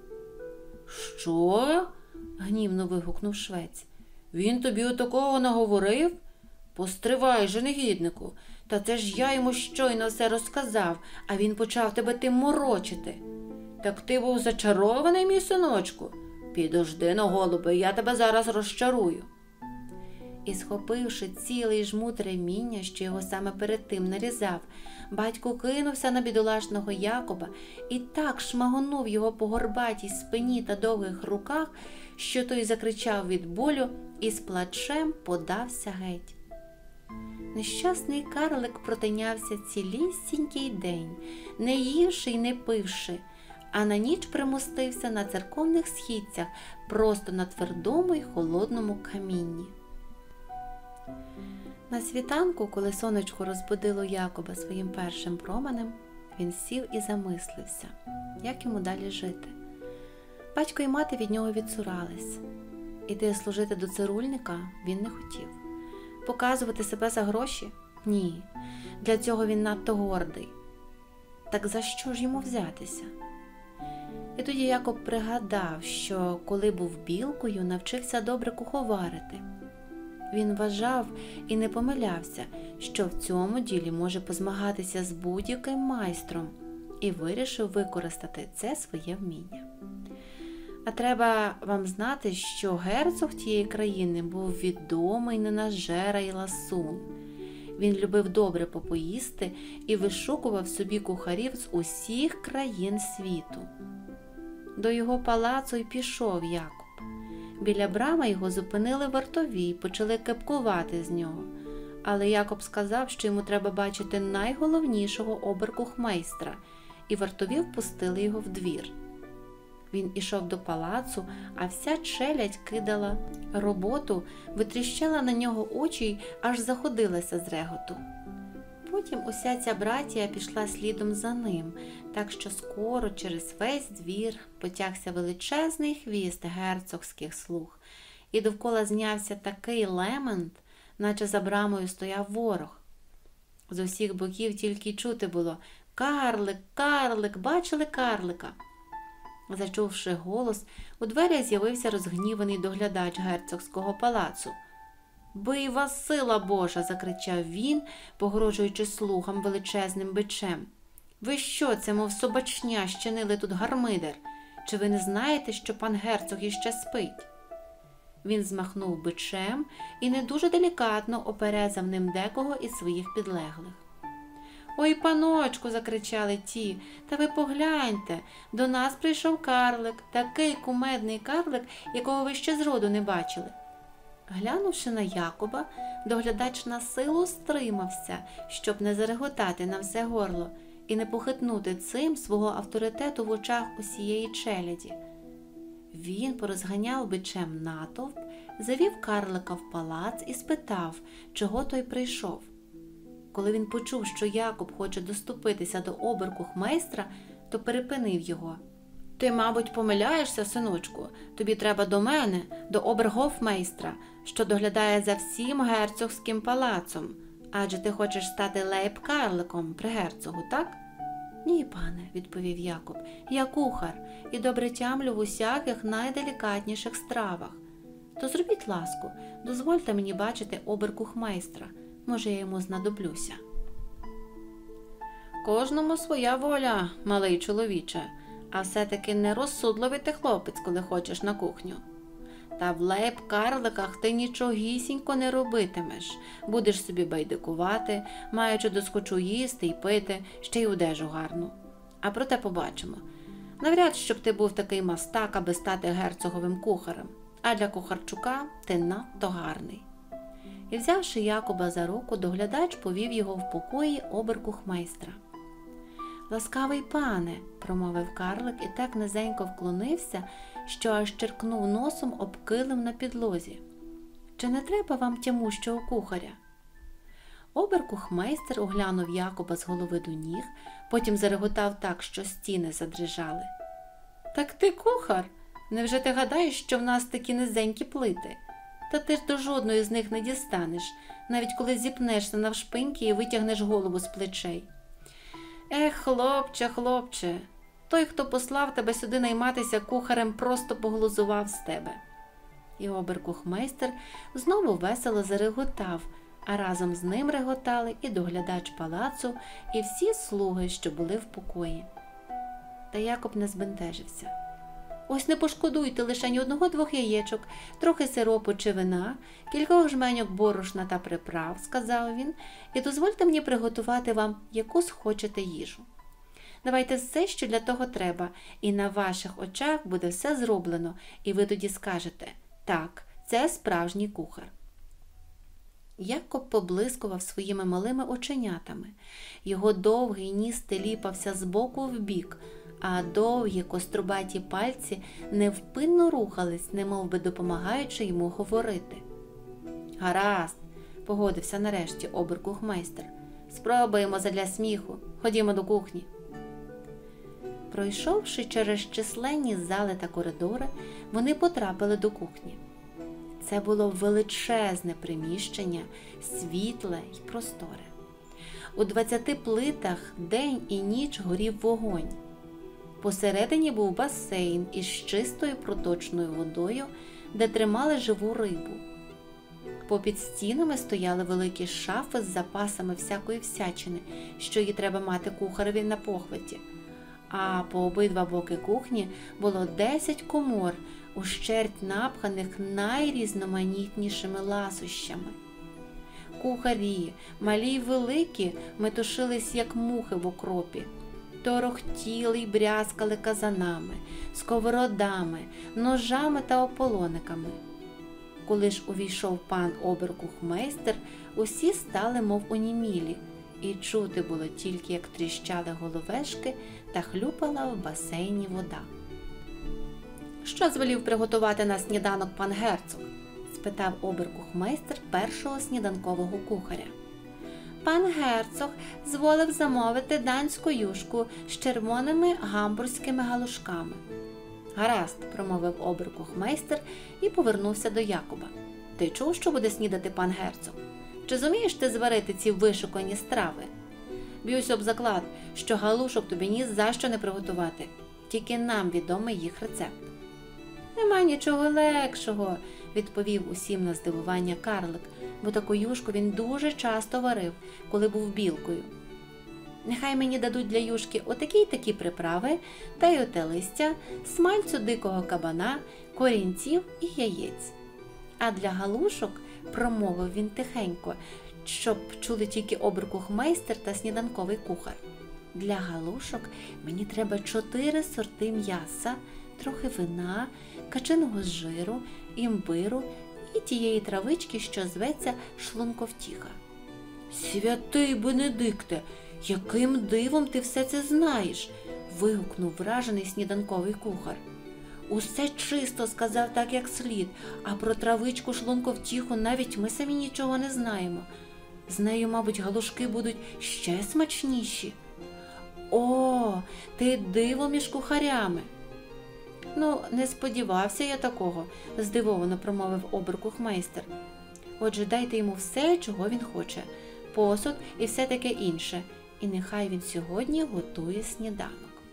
«Що?» – гнівно вигукнув швець. «Він тобі отакого наговорив? Постривай же, негіднику, та це ж я йому щойно все розказав, а він почав тебе тим морочити. Так ти був зачарований, мій синочку? Підожди но, голубе, я тебе зараз розчарую. І, схопивши цілий жмут реміння, що його саме перед тим нарізав, батько кинувся на бідолашного Якоба і так шмагонув його по горбатій спині та довгих руках, що той закричав від болю і з плачем подався геть. Нещасний карлик протинявся цілісінький день, не ївши й не пивши, а на ніч примостився на церковних східцях просто на твердому й холодному камінні. На світанку, коли сонечко розбудило Якоба своїм першим променем, він сів і замислився, як йому далі жити. Батько і мати від нього відцурались. Іти служити до цирульника він не хотів. Показувати себе за гроші? Ні. Для цього він надто гордий. Так за що ж йому взятися? І тоді Якоб пригадав, що коли був білкою, навчився добре куховарити. Він вважав і не помилявся, що в цьому ділі може позмагатися з будь-яким майстром, і вирішив використати це своє вміння. А треба вам знати, що герцог тієї країни був відомий ненажера й ласун. Він любив добре попоїсти і вишукував собі кухарів з усіх країн світу. До його палацу й пішов Якоб. Біля брами його зупинили вартові й почали кепкувати з нього. Але Якоб сказав, що йому треба бачити найголовнішого оберкухмейстра, і вартові впустили його в двір. Він ішов до палацу, а вся челядь кидала роботу, витріщала на нього очі й аж заходилася з реготу. Потім уся ця братія пішла слідом за ним, так що скоро через весь двір потягся величезний хвіст герцогських слуг, і довкола знявся такий лемент, наче за брамою стояв ворог. З усіх боків тільки чути було: «Карлик, карлик, бачили карлика?» Зачувши голос, у дверях з'явився розгніваний доглядач герцогського палацу. «Бий вас, сила Божа!» – закричав він, погрожуючи слугам величезним бичем. «Ви що це, мов собачня, щинили тут гармидер? Чи ви не знаєте, що пан герцог іще спить?» Він змахнув бичем і не дуже делікатно оперезав ним декого із своїх підлеглих. «Ой, паночку!» – закричали ті. «Та ви погляньте, до нас прийшов карлик, такий кумедний карлик, якого ви ще зроду не бачили». Глянувши на Якоба, доглядач на силу стримався, щоб не зареготати на все горло і не похитнути цим свого авторитету в очах усієї челяді. Він порозганяв бичем натовп, завів карлика в палац і спитав, чого той прийшов. Коли він почув, що Якоб хоче доступитися до оберкухмейстра, то перепинив його. «Ти, мабуть, помиляєшся, синочку. Тобі треба до мене, до обергофмейстра, що доглядає за всім герцогським палацом. Адже ти хочеш стати лейб-карликом при герцогу, так?» «Ні, пане», – відповів Якоб, – «я кухар і добре тямлю в усяких найделікатніших стравах. То зробіть ласку, дозвольте мені бачити оберкухмейстра. Може, я йому знадоблюся». «Кожному своя воля, малий чоловіче. А все-таки нерозсудливий ти хлопець, коли хочеш на кухню. Та в лейб-карликах ти нічогісінько не робитимеш. Будеш собі байдикувати, маючи доскочу їсти й пити, ще й одежу гарну. А проте побачимо. Навряд, щоб ти був такий мастак, аби стати герцоговим кухарем. А для кухарчука ти надто гарний». І, взявши Якоба за руку, доглядач повів його в покої оберкухмейстра. «Ласкавий пане», – промовив карлик і так низенько вклонився, що аж черкнув носом об килим на підлозі. «Чи не треба вам тямущого кухаря?» Оберкухмейстер оглянув Якоба з голови до ніг, потім зареготав так, що стіни задрижали. «Так ти кухар? Невже ти гадаєш, що в нас такі низенькі плити? Та ти ж до жодної з них не дістанеш, навіть коли зіпнешся навшпиньки і витягнеш голову з плечей. Ех, хлопче, хлопче, той, хто послав тебе сюди найматися кухарем, просто поглузував з тебе». І оберкухмейстер знову весело зареготав, а разом з ним реготали і доглядач палацу, і всі слуги, що були в покої. Та Якоб не збентежився. Ось не пошкодуйте лише ні одного-двох яєчок, трохи сиропу чи вина, кількох жменьок борошна та приправ, сказав він, і дозвольте мені приготувати вам яку схочете їжу. Давайте все, що для того треба, і на ваших очах буде все зроблено, і ви тоді скажете: так, це справжній кухар. Якоб поблискував своїми малими оченятами. Його довгий ніс теліпався з боку в бік, а довгі кострубаті пальці невпинно рухались, немов би допомагаючи йому говорити. «Гаразд», – погодився нарешті оберкухмейстер. «Спробуємо задля сміху. Ходімо до кухні». Пройшовши через численні зали та коридори, вони потрапили до кухні. Це було величезне приміщення, світле й просторе. У двадцяти плитах день і ніч горів вогонь. Посередині був басейн із чистою проточною водою, де тримали живу рибу. Попід стінами стояли великі шафи з запасами всякої всячини, що її треба мати кухареві на похваті. А по обидва боки кухні було десять комор, ущерть напханих найрізноманітнішими ласощами. Кухарі, малі й великі, метушились, як мухи в окропі. Торохтіли й брязкали казанами, сковородами, ножами та ополониками. Коли ж увійшов пан оберкухмейстер, усі стали мов онімілі, і чути було тільки, як тріщали головешки та хлюпала в басейні вода. «Що звелів приготувати на сніданок пан герцог?» – спитав оберкухмейстер першого сніданкового кухаря. «Пан герцог зволив замовити данську юшку з червоними гамбурзькими галушками». «Гаразд», – промовив оберкухмейстер і повернувся до Якоба. «Ти чув, що буде снідати пан герцог? Чи зумієш ти зварити ці вишукані страви? Б'юсь об заклад, що галушок тобі ні за що не приготувати, тільки нам відомий їх рецепт». «Нема нічого легшого», – відповів усім на здивування карлик, бо таку юшку він дуже часто варив, коли був білкою. «Нехай мені дадуть для юшки отакі й такі приправи, та й оте листя, смальцю дикого кабана, корінців і яєць. А для галушок», – промовив він тихенько, щоб чули тільки оберкухмейстер та сніданковий кухар, «для галушок мені треба чотири сорти м'яса, трохи вина, качиного жиру, імбиру і тієї травички, що зветься шлунковтіха». «Святий Бенедикте, яким дивом ти все це знаєш?» – вигукнув вражений сніданковий кухар. «Усе чисто сказав так, як слід, а про травичку шлунковтіху навіть ми самі нічого не знаємо. З нею, мабуть, галушки будуть ще смачніші». «О, ти диво між кухарями!» «Ну, не сподівався я такого», – здивовано промовив оберкухмейстер. «Отже, дайте йому все, чого він хоче, посуд і все таке інше, і нехай він сьогодні готує сніданок».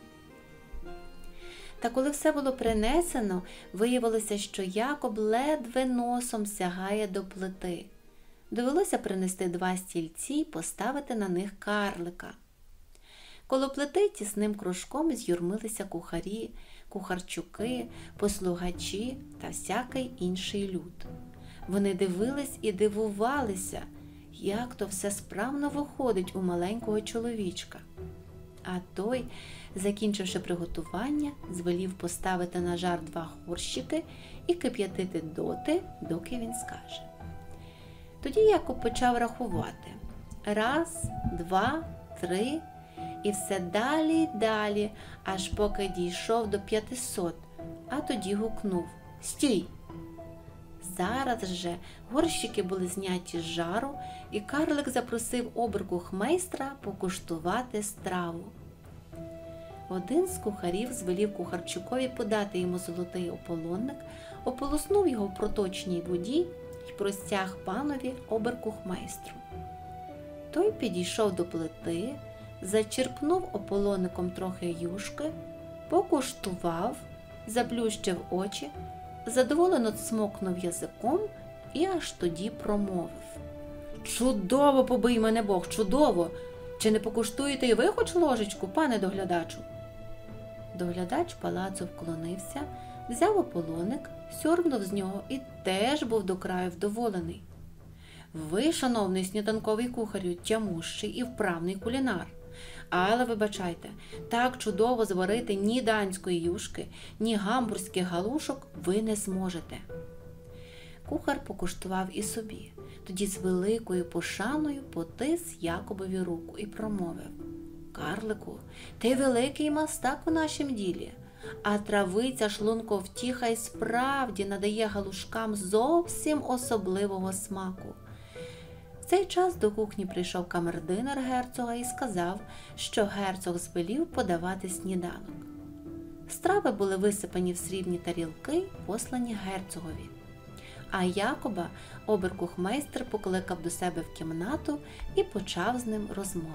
Та коли все було принесено, виявилося, що Якоб ледве носом сягає до плити. Довелося принести два стільці й поставити на них карлика. Коло плити тісним кружком з'юрмилися кухарі, кухарчуки, послугачі та всякий інший люд. Вони дивились і дивувалися, як то все справно виходить у маленького чоловічка. А той, закінчивши приготування, звелів поставити на жар два горщики і кип'ятити доти, доки він скаже. Тоді Якоб почав рахувати. Раз, два, три, і все далі й далі, аж поки дійшов до п'ятисот, а тоді гукнув: «Стій!» Зараз же горщики були зняті з жару, і карлик запросив оберкухмейстра покуштувати страву. Один з кухарів звелів кухарчукові подати йому золотий ополонник, ополоснув його в проточній воді і простяг панові оберкухмейстру. Той підійшов до плити, зачерпнув ополоником трохи юшки, покуштував, заплющив очі, задоволено цмокнув язиком і аж тоді промовив: «Чудово, побий мене Бог, чудово! Чи не покуштуєте і ви хоч ложечку, пане доглядачу?» Доглядач палацу вклонився, взяв ополоник, сьорбнув з нього і теж був до краю вдоволений. Ви, шановний сніданковий кухарю, тямущий і вправний кулінар. Але, вибачайте, так чудово зварити ні данської юшки, ні гамбурзьких галушок ви не зможете. Кухар покуштував і собі, тоді з великою пошаною потис Якобові руку і промовив: «Карлику, ти великий мастак у нашім ділі, а травиця шлунковтіха й справді надає галушкам зовсім особливого смаку». В цей час до кухні прийшов камердинер герцога і сказав, що герцог звелів подавати сніданок. Страви були висипані в срібні тарілки й послані герцогові. А Якоба оберкухмейстер покликав до себе в кімнату і почав з ним розмову.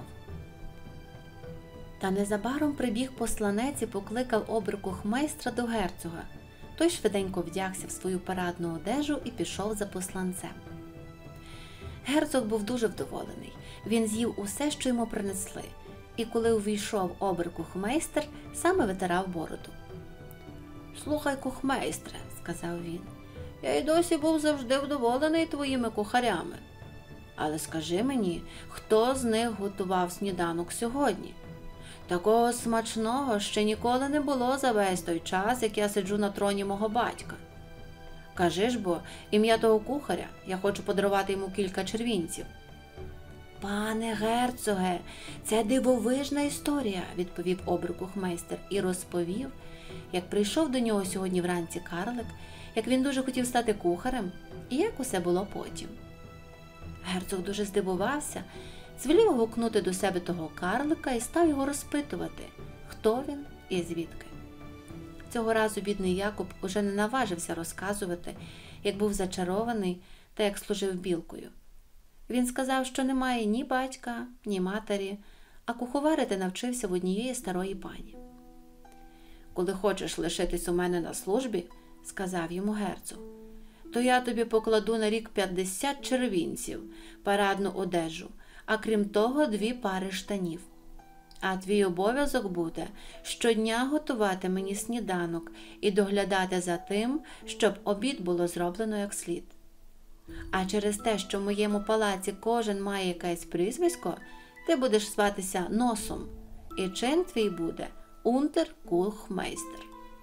Та незабаром прибіг посланець і покликав оберкухмейстра до герцога. Той швиденько вдягся в свою парадну одежу і пішов за посланцем. Герцог був дуже вдоволений. Він з'їв усе, що йому принесли, і коли увійшов оберкухмейстер, саме витирав бороду. «Слухай, кухмейстре», – сказав він, – «я й досі був завжди вдоволений твоїми кухарями. Але скажи мені, хто з них готував сніданок сьогодні? Такого смачного ще ніколи не було за весь той час, як я сиджу на троні мого батька. Кажи ж бо, ім'я того кухаря, я хочу подарувати йому кілька червінців». «Пане герцоге, це дивовижна історія», – відповів оберкухмейстер і розповів, як прийшов до нього сьогодні вранці карлик, як він дуже хотів стати кухарем і як усе було потім. Герцог дуже здивувався, звелів гукнути до себе того карлика і став його розпитувати, хто він і звідки. Цього разу бідний Якоб уже не наважився розказувати, як був зачарований та як служив білкою. Він сказав, що не має ні батька, ні матері, а куховарити навчився в однієї старої пані. «Коли хочеш лишитись у мене на службі, – сказав йому герцог, – то я тобі покладу на рік п'ятдесят червінців, парадну одежу, а крім того дві пари штанів. А твій обов'язок буде щодня готувати мені сніданок і доглядати за тим, щоб обід було зроблено як слід. А через те, що в моєму палаці кожен має якесь прізвисько, ти будеш зватися Носом, і чин твій буде унтер-кухмейстер».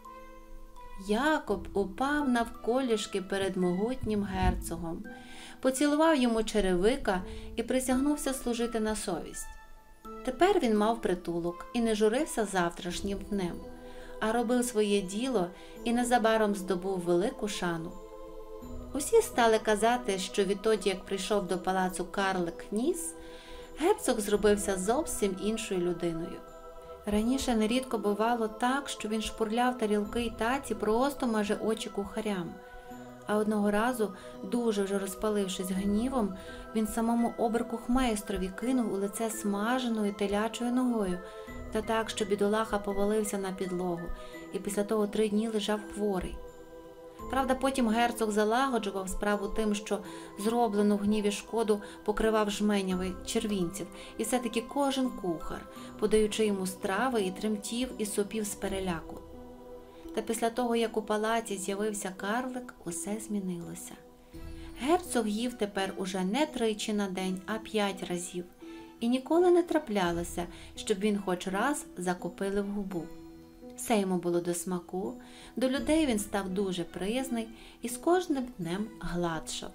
Якоб упав навколішки перед могутнім герцогом, поцілував йому черевика і присягнувся служити на совість. Тепер він мав притулок і не журився завтрашнім днем, а робив своє діло і незабаром здобув велику шану. Усі стали казати, що відтоді, як прийшов до палацу карлик Ніс, герцог зробився зовсім іншою людиною. Раніше нерідко бувало так, що він шпурляв тарілки й таці просто майже очі кухарям. А одного разу, дуже вже розпалившись гнівом, він самому оберкухмейстрові кинув у лице смаженою телячою ногою, та так, що бідолаха повалився на підлогу, і після того три дні лежав хворий. Правда, потім герцог залагоджував справу тим, що зроблену в гніві шкоду покривав жменями червінців, і все-таки кожен кухар, подаючи йому страви, і тремтів, і сопів з переляку. Та після того, як у палаці з'явився карлик, усе змінилося. Герцог їв тепер уже не тричі на день, а п'ять разів, і ніколи не траплялося, щоб він хоч раз закопилив губу. Все йому було до смаку, до людей він став дуже приязний і з кожним днем гладшав.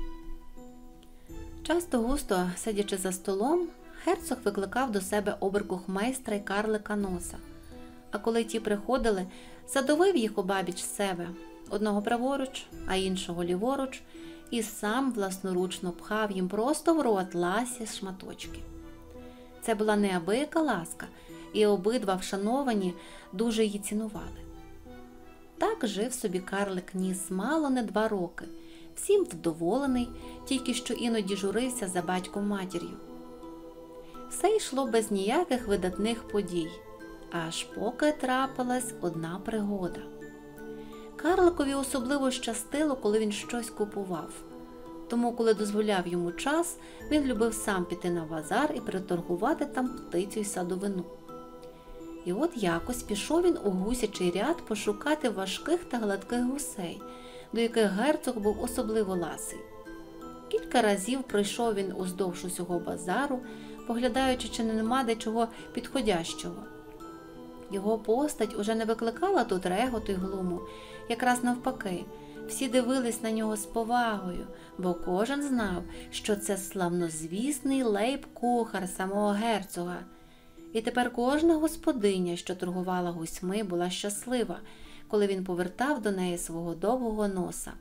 Часто-густо, сидячи за столом, герцог викликав до себе оберкухмейстра й карлика Носа, а коли ті приходили, задовив їх обабіч себе, одного праворуч, а іншого ліворуч, і сам власноручно пхав їм просто в рот ласі шматочки. Це була неабияка ласка, і обидва вшановані дуже її цінували. Так жив собі карлик Ніс мало не два роки, всім вдоволений, тільки що іноді журився за батьком-матір'ю. Все йшло без ніяких видатних подій, аж поки трапилась одна пригода. Карликові особливо щастило, коли він щось купував. Тому, коли дозволяв йому час, він любив сам піти на базар і приторгувати там птицю й садовину. І от якось пішов він у гусячий ряд пошукати важких та гладких гусей, до яких герцог був особливо ласий. Кілька разів пройшов він уздовж усього базару, поглядаючи, чи нема де чого підходящого. Його постать уже не викликала тут реготу й глуму, якраз навпаки. Всі дивились на нього з повагою, бо кожен знав, що це славнозвісний лейб-кухар самого герцога. І тепер кожна господиня, що торгувала гусьми, була щаслива, коли він повертав до неї свого довгого носа.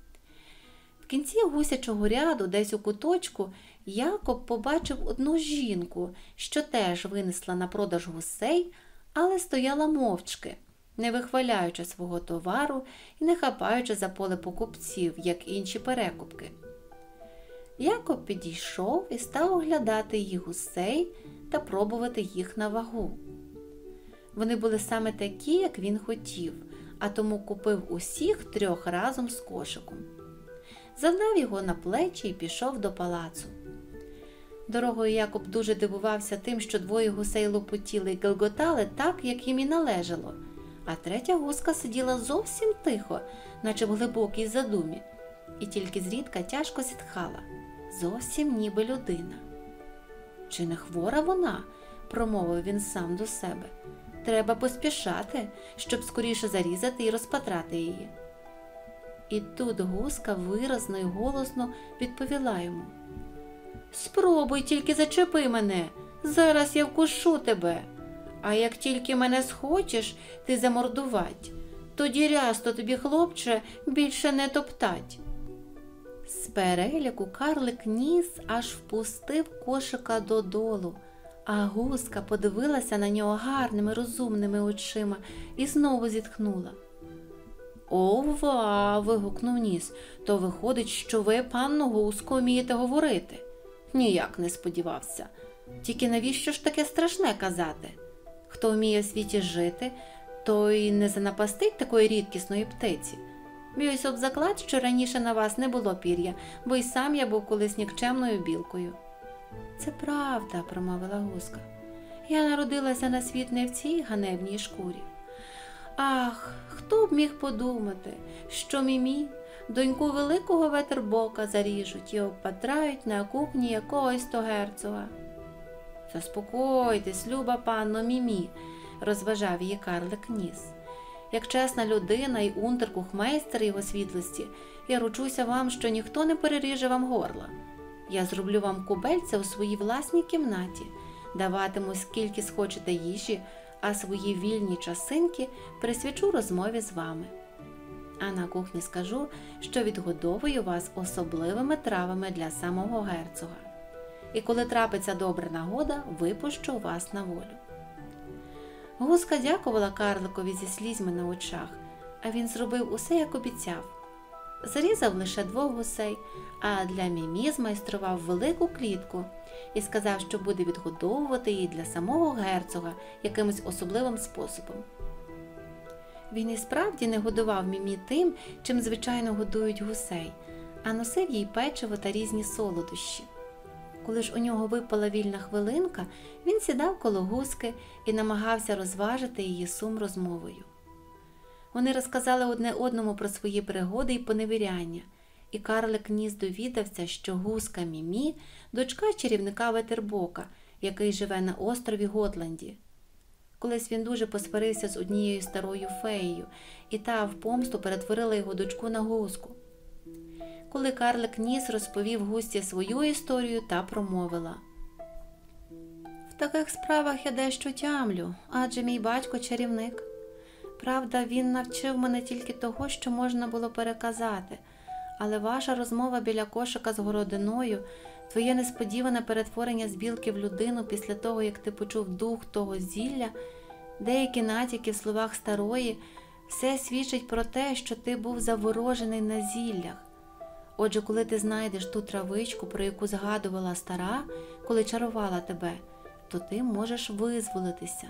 В кінці гусячого ряду, десь у куточку, Якоб побачив одну жінку, що теж винесла на продаж гусей, але стояла мовчки, не вихваляючи свого товару і не хапаючи за поле покупців, як інші перекупки. Якоб підійшов і став оглядати її гусей та пробувати їх на вагу. Вони були саме такі, як він хотів, а тому купив усіх трьох разом з кошиком. Завдав його на плечі і пішов до палацу. Дорогою Якоб дуже дивувався тим, що двоє гусей лопотіли й гелготали так, як їм і належало, а третя гуска сиділа зовсім тихо, наче в глибокій задумі, і тільки зрідка тяжко зітхала, зовсім ніби людина. «Чи не хвора вона?» – промовив він сам до себе. «Треба поспішати, щоб скоріше зарізати і розпатрати її». І тут гуска виразно й голосно відповіла йому: «Спробуй тільки зачепи мене, зараз я вкушу тебе. А як тільки мене схочеш ти замордувать, тоді рясто тобі, хлопче, більше не топтать». З переляку карлик ніс, аж впустив кошика додолу, а гуска подивилася на нього гарними розумними очима і знову зітхнула. «Ова!» – вигукнув ніс. «То виходить, що ви, панно Гуско, вмієте говорити?» «Ніяк не сподівався. Тільки навіщо ж таке страшне казати? Хто вміє в світі жити, той не занапастить такої рідкісної птиці. Б'юсь об заклад, що раніше на вас не було пір'я, бо й сам я був колись нікчемною білкою». «Це правда», – промовила гуска. «Я народилася на світ не в цій ганебній шкурі. Ах, хто б міг подумати, що Мімі, доньку великого ветербока, заріжуть і обпатрають на кухні якогось то герцога». «Заспокойтесь, люба панно Мімі», – розважав її карлик ніс. «Як чесна людина і унтер-кухмейстер його світлості, я ручуся вам, що ніхто не переріже вам горла. Я зроблю вам кубельця у своїй власній кімнаті, даватиму скільки схочете їжі, а свої вільні часинки присвячу розмові з вами. А на кухні скажу, що відгодовую вас особливими травами для самого герцога. І коли трапиться добра нагода, випущу вас на волю». Гуска дякувала карликові зі слізьми на очах, а він зробив усе, як обіцяв. Зарізав лише двох гусей, а для Мімі змайстрував велику клітку і сказав, що буде відгодовувати її для самого герцога якимось особливим способом. Він і справді не годував Мімі тим, чим звичайно годують гусей, а носив їй печиво та різні солодощі. Коли ж у нього випала вільна хвилинка, він сідав коло гуски і намагався розважити її сум розмовою. Вони розказали одне одному про свої пригоди і поневіряння, і карлик ніс довідався, що гуска Мімі – дочка чарівника Ветербока, який живе на острові Готланді. Колись він дуже посварився з однією старою феєю, і та в помсту перетворила його дочку на гуску. Коли карлик ніс розповів густі свою історію, та промовила: «В таких справах я дещо тямлю, адже мій батько чарівник. Правда, він навчив мене тільки того, що можна було переказати, але ваша розмова біля кошика з городиною, твоє несподіване перетворення з білки в людину після того, як ти почув дух того зілля, деякі натяки в словах старої, все свідчить про те, що ти був заворожений на зіллях. Отже, коли ти знайдеш ту травичку, про яку згадувала стара, коли чарувала тебе, то ти можеш визволитися».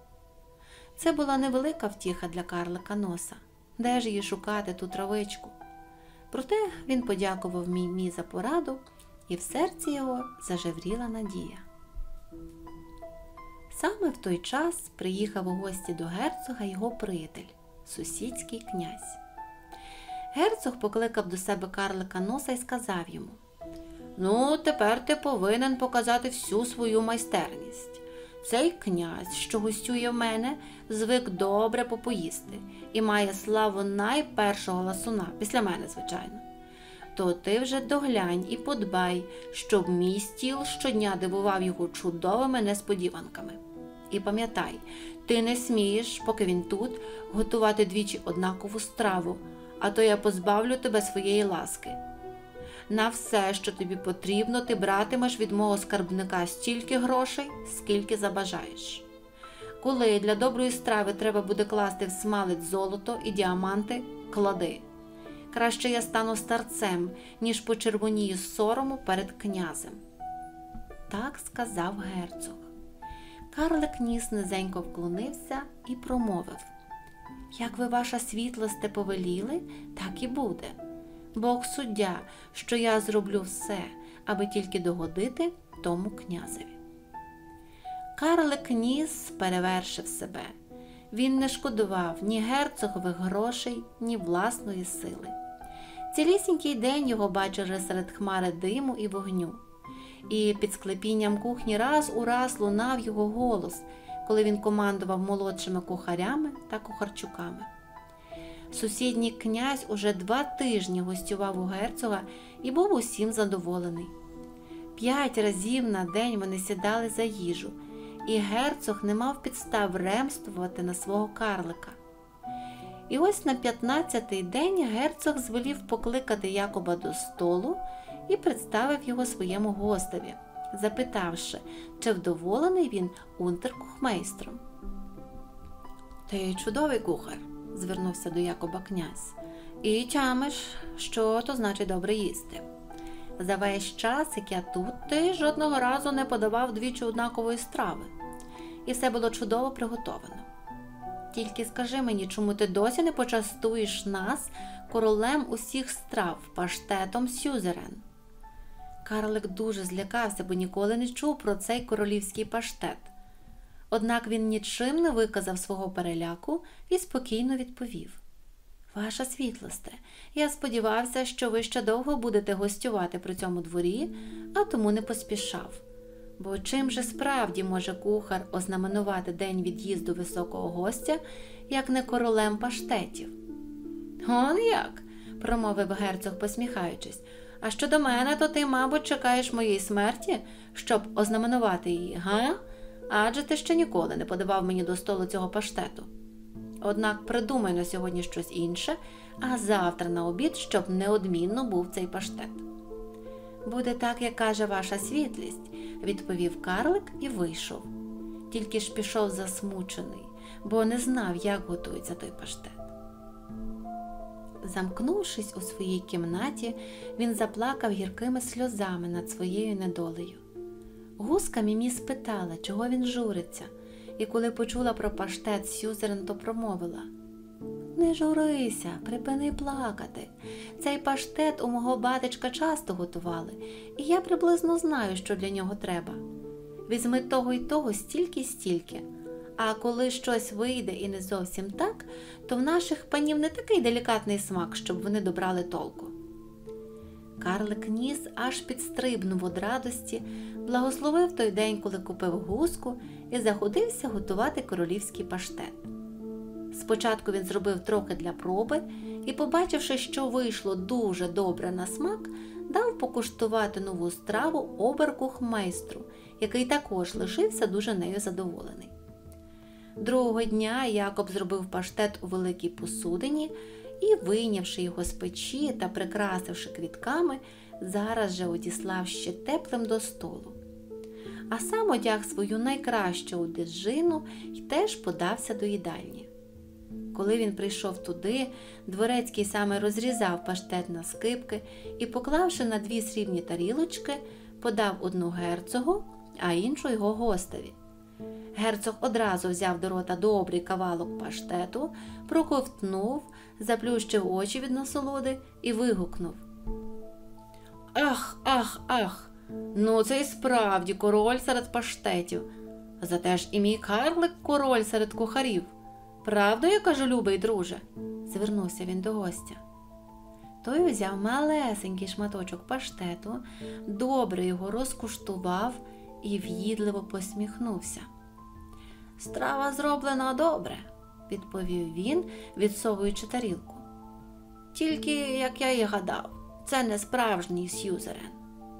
Це була невелика втіха для карлика носа. Де ж її шукати, ту травичку? Проте він подякував Мімі за пораду, і в серці його зажевріла надія. Саме в той час приїхав у гості до герцога його приятель, сусідський князь. Герцог покликав до себе карлика Носа і сказав йому: «Ну, тепер ти повинен показати всю свою майстерність. Цей князь, що гостює в мене, звик добре попоїсти і має славу найпершого ласуна, після мене, звичайно. То ти вже доглянь і подбай, щоб мій стіл щодня дивував його чудовими несподіванками. І пам'ятай, ти не смієш, поки він тут, готувати двічі однакову страву, а то я позбавлю тебе своєї ласки. На все, що тобі потрібно, ти братимеш від мого скарбника стільки грошей, скільки забажаєш. Коли для доброї страви треба буде класти в смалець золото і діаманти, клади. Краще я стану старцем, ніж почервонію з сорому перед князем». Так сказав герцог. Карлик Ніс низенько вклонився і промовив: «Як ви, ваша світлосте, повеліли, так і буде. Бог суддя, що я зроблю все, аби тільки догодити тому князеві». Карлик Ніс перевершив себе. Він не шкодував ні герцогових грошей, ні власної сили. Цілісінький день його бачили серед хмари диму і вогню. І під склепінням кухні раз у раз лунав його голос, коли він командував молодшими кухарями та кухарчуками. Сусідній князь уже два тижні гостював у герцога і був усім задоволений. П'ять разів на день вони сідали за їжу, і герцог не мав підстав ремствувати на свого карлика. І ось на п'ятнадцятий день герцог звелів покликати Якоба до столу і представив його своєму гостеві, запитавши, чи вдоволений він унтер-кухмейстром. «Ти чудовий кухар», – звернувся до Якоба князь, «і тямиш, що то значить добре їсти. За весь час, як я тут, ти жодного разу не подавав двічі однакової страви, і все було чудово приготовано. Тільки скажи мені, чому ти досі не почастуєш нас королем усіх страв, паштетом сюзерен?» Карлик дуже злякався, бо ніколи не чув про цей королівський паштет. Однак він нічим не виказав свого переляку і спокійно відповів: «Ваша світлосте, я сподівався, що ви ще довго будете гостювати при цьому дворі, а тому не поспішав. Бо чим же справді може кухар ознаменувати день від'їзду високого гостя, як не королем паштетів?» «Он як?» – промовив герцог, посміхаючись. «А щодо мене, то ти, мабуть, чекаєш моєї смерті, щоб ознаменувати її, га? Адже ти ще ніколи не подавав мені до столу цього паштету. Однак придумай на сьогодні щось інше, а завтра на обід, щоб неодмінно був цей паштет». «Буде так, як каже ваша світлість», – відповів карлик і вийшов. Тільки ж пішов засмучений, бо не знав, як готується той паштет. Замкнувшись у своїй кімнаті, він заплакав гіркими сльозами над своєю недолею. Гуска Мімі спитала, чого він журиться, і коли почула про паштет сюзерен, то промовила: «Не журися, припини плакати. Цей паштет у мого батечка часто готували, і я приблизно знаю, що для нього треба. Візьми того й того стільки-стільки, а коли щось вийде і не зовсім так, то в наших панів не такий делікатний смак, щоб вони добрали толку». Карлик Ніс аж підстрибнув від радості, благословив той день, коли купив гуску, і заходився готувати королівський паштет. Спочатку він зробив трохи для проби і, побачивши, що вийшло дуже добре на смак, дав покуштувати нову страву обер-кухмейстру, який також лишився дуже нею задоволений. Другого дня Якоб зробив паштет у великій посудині і, вийнявши його з печі та прикрасивши квітками, зараз же одіслав ще теплим до столу. А сам одяг свою найкращу одежину і теж подався до їдальні. Коли він прийшов туди, дворецький саме розрізав паштет на скибки і, поклавши на дві срібні тарілочки, подав одну герцогу, а іншу його гостеві. Герцог одразу взяв до рота добрий кавалок паштету, проковтнув, заплющив очі від насолоди і вигукнув: «Ах, ах, ах! Ну це і справді король серед паштетів! Зате ж і мій карлик король серед кухарів. Правда, я кажу, любий друже? Звернувся він до гостя. Той узяв малесенький шматочок паштету, добре його розкуштував і в'їдливо посміхнувся. Страва зроблена добре, відповів він, відсовуючи тарілку. Тільки, як я і гадав, це не справжній сюзерен.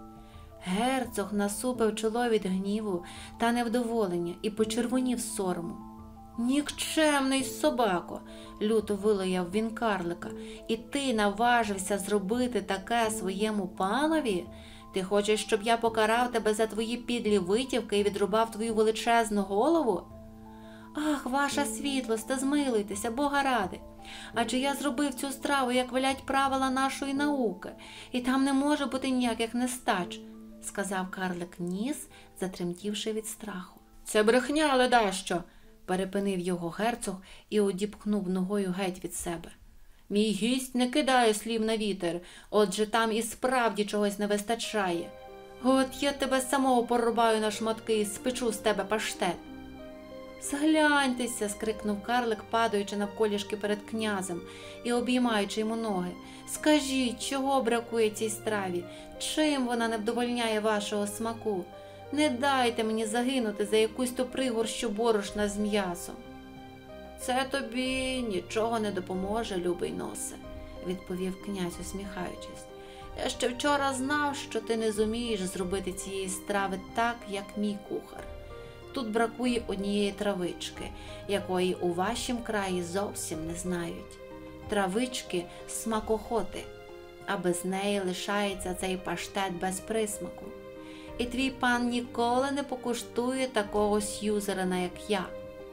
Герцог насупив чоло від гніву та невдоволення і почервонів з сорому. «Нікчемний собако!» – люто вилаяв він карлика. «І ти наважився зробити таке своєму панові? Ти хочеш, щоб я покарав тебе за твої підлі витівки і відрубав твою величезну голову? Ах, ваша світлосте, змилуйтеся, Бога ради! Адже я зробив цю страву, як велять правила нашої науки, і там не може бути ніяких нестач», – сказав карлик Ніс, затремтівши від страху. «Це брехня, але дащо!» – перепинив його герцог і одіпхнув ногою геть від себе. «Мій гість не кидає слів на вітер, отже там і справді чогось не вистачає. От я тебе самого порубаю на шматки і спечу з тебе паштет». «Згляньтеся!» – скрикнув карлик, падаючи навколішки перед князем і обіймаючи йому ноги. «Скажіть, чого бракує цій страві? Чим вона не вдовольняє вашого смаку? Не дайте мені загинути за якусь то пригорщу борошна з м'ясом». «Це тобі нічого не допоможе, любий носе», – відповів князь, усміхаючись. «Я ще вчора знав, що ти не зумієш зробити цієї страви так, як мій кухар. Тут бракує однієї травички, якої у вашім краї зовсім не знають. Травички смакохоти, а без неї лишається цей паштет без присмаку. І твій пан ніколи не покуштує такого сюзерена, як я».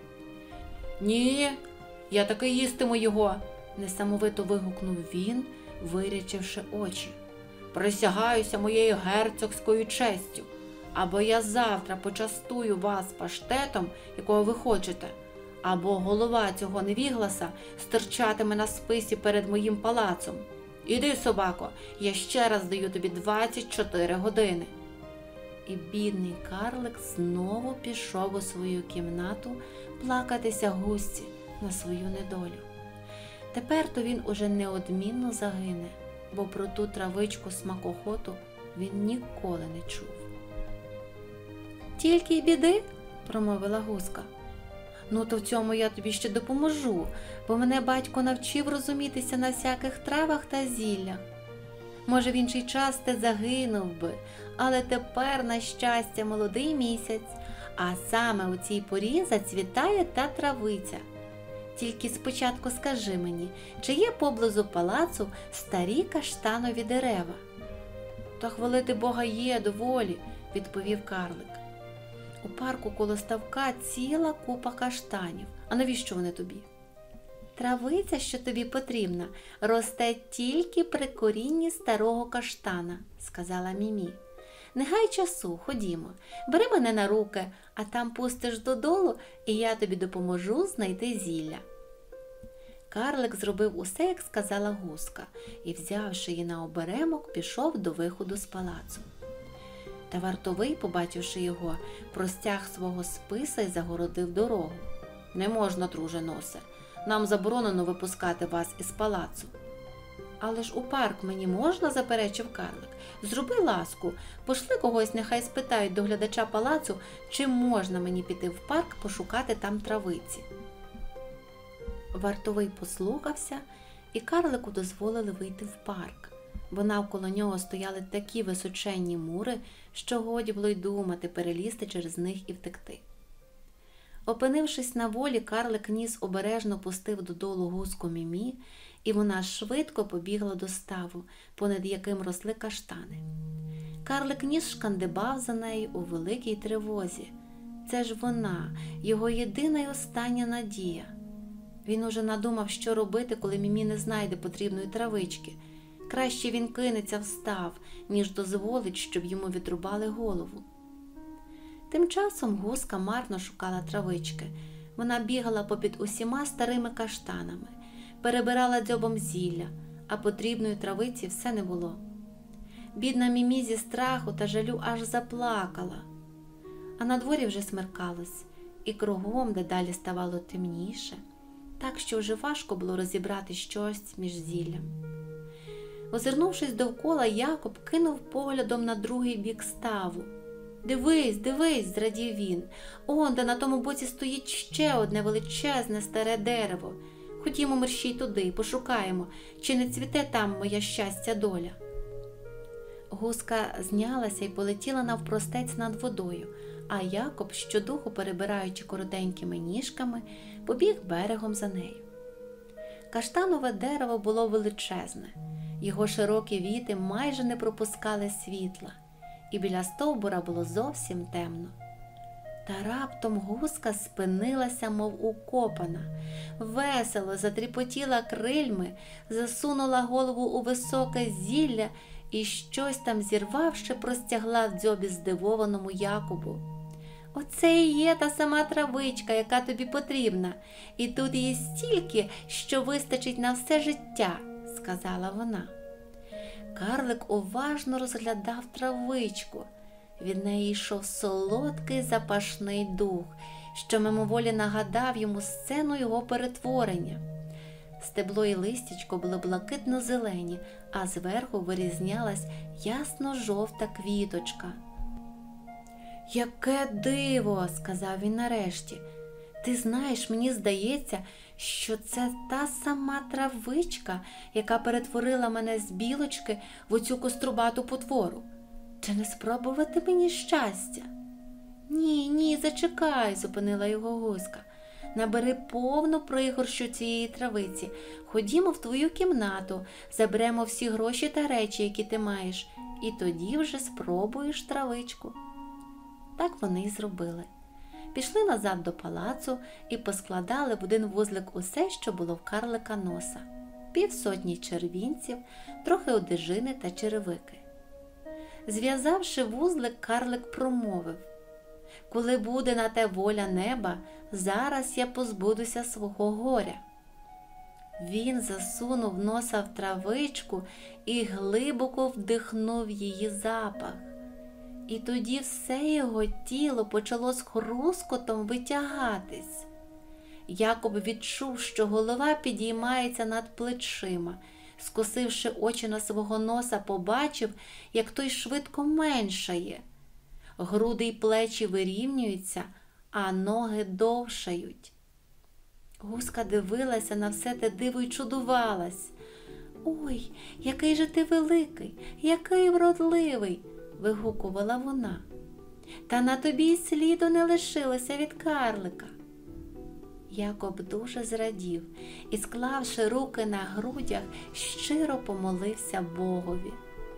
«Ні, я таки їстиму його», – несамовито вигукнув він, вирячивши очі. «Присягаюся моєю герцогською честю. Або я завтра почастую вас паштетом, якого ви хочете, або голова цього невігласа стирчатиме на списі перед моїм палацом. Іди, собако, я ще раз даю тобі двадцять чотири години». І бідний карлик знову пішов у свою кімнату плакатися густі на свою недолю. Тепер-то він уже неодмінно загине, бо про ту травичку смакохоту він ніколи не чув. «Тільки й біди», – промовила гуска. «Ну, то в цьому я тобі ще допоможу, бо мене батько навчив розумітися на всяких травах та зіллях. Може, в інший час ти загинув би, але тепер, на щастя, молодий місяць, а саме у цій порі зацвітає та травиця. Тільки спочатку скажи мені, чи є поблизу палацу старі каштанові дерева?» «Та хвалити Бога є доволі», – відповів карлик. «У парку коло ставка ціла купа каштанів. А навіщо вони тобі?» «Травиця, що тобі потрібна, росте тільки при корінні старого каштана», – сказала Мімі. «Не гай часу, ходімо, бери мене на руки, а там пустиш додолу, і я тобі допоможу знайти зілля». Карлик зробив усе, як сказала гуска, і, взявши її на оберемок, пішов до виходу з палацу. Та вартовий, побачивши його, простяг свого списа і загородив дорогу. «Не можна, друже носе, нам заборонено випускати вас із палацу». «Але ж у парк мені можна?» – заперечив карлик. «Зроби ласку, пошли когось, нехай спитають доглядача палацу, чи можна мені піти в парк пошукати там травиці». Вартовий послухався, і карлику дозволили вийти в парк, бо навколо нього стояли такі височенні мури, що годі було й думати перелізти через них і втекти. Опинившись на волі, карлик Ніс обережно пустив додолу гуску Мімі, і вона швидко побігла до ставу, понад яким росли каштани. Карлик Ніс шкандибав за нею у великій тривозі. Це ж вона, його єдина й остання надія. Він уже надумав, що робити, коли Мімі не знайде потрібної травички. Краще він кинеться в став, ніж дозволить, щоб йому відрубали голову. Тим часом гуска марно шукала травички. Вона бігала попід усіма старими каштанами, перебирала дзьобом зілля, а потрібної травиці все не було. Бідна Мімі зі страху та жалю аж заплакала. а на дворі вже смеркалось, і кругом дедалі ставало темніше, так що вже важко було розібрати щось між зіллям. Озирнувшись довкола, Якоб кинув поглядом на другий бік ставу. «Дивись, дивись!» – зрадів він. «Он, де на тому боці стоїть ще одне величезне старе дерево. Ходімо мерщій туди, пошукаємо, чи не цвіте там моя щастя доля». Гуска знялася і полетіла навпростець над водою, а Якоб, щодуху перебираючи коротенькими ніжками, побіг берегом за нею. Каштанове дерево було величезне, його широкі віти майже не пропускали світла, і біля стовбура було зовсім темно. Та раптом гуска спинилася, мов укопана, весело затріпотіла крильми, засунула голову у високе зілля і, щось там зірвавши, простягла в дзьобі здивованому Якобу. «Оце і є та сама травичка, яка тобі потрібна, і тут її стільки, що вистачить на все життя», – сказала вона. Карлик уважно розглядав травичку. Від неї йшов солодкий запашний дух, що мимоволі нагадав йому сцену його перетворення. Стебло і листячко були блакитно-зелені, а зверху вирізнялась ясно-жовта квіточка. «Яке диво!» – сказав він нарешті. «Ти знаєш, мені здається, що це та сама травичка, яка перетворила мене з білочки в оцю кострубату потвору. Чи не спробувати мені щастя?» «Ні, ні, зачекай», – зупинила його гуска. «Набери повну пригорщу цієї травиці, ходімо в твою кімнату, заберемо всі гроші та речі, які ти маєш, і тоді вже спробуєш травичку». Так вони й зробили. Пішли назад до палацу і поскладали в один вузлик усе, що було в карлика носа. Півсотні червінців, трохи одежини та черевики. Зв'язавши вузлик, карлик промовив: «Коли буде на те воля неба, зараз я позбудуся свого горя». Він засунув носа в травичку і глибоко вдихнув її запах. І тоді все його тіло почало з хрускотом витягатись. Якоб відчув, що голова підіймається над плечима. Скосивши очі на свого носа, побачив, як той швидко меншає. Груди й плечі вирівнюються, а ноги довшають. Гуска дивилася на все те диво й чудувалась. «Ой, який же ти великий, який вродливий!» – вигукувала вона. «Та на тобі й сліду не лишилося від карлика». Якоб дуже зрадів і, склавши руки на грудях, щиро помолився Богові.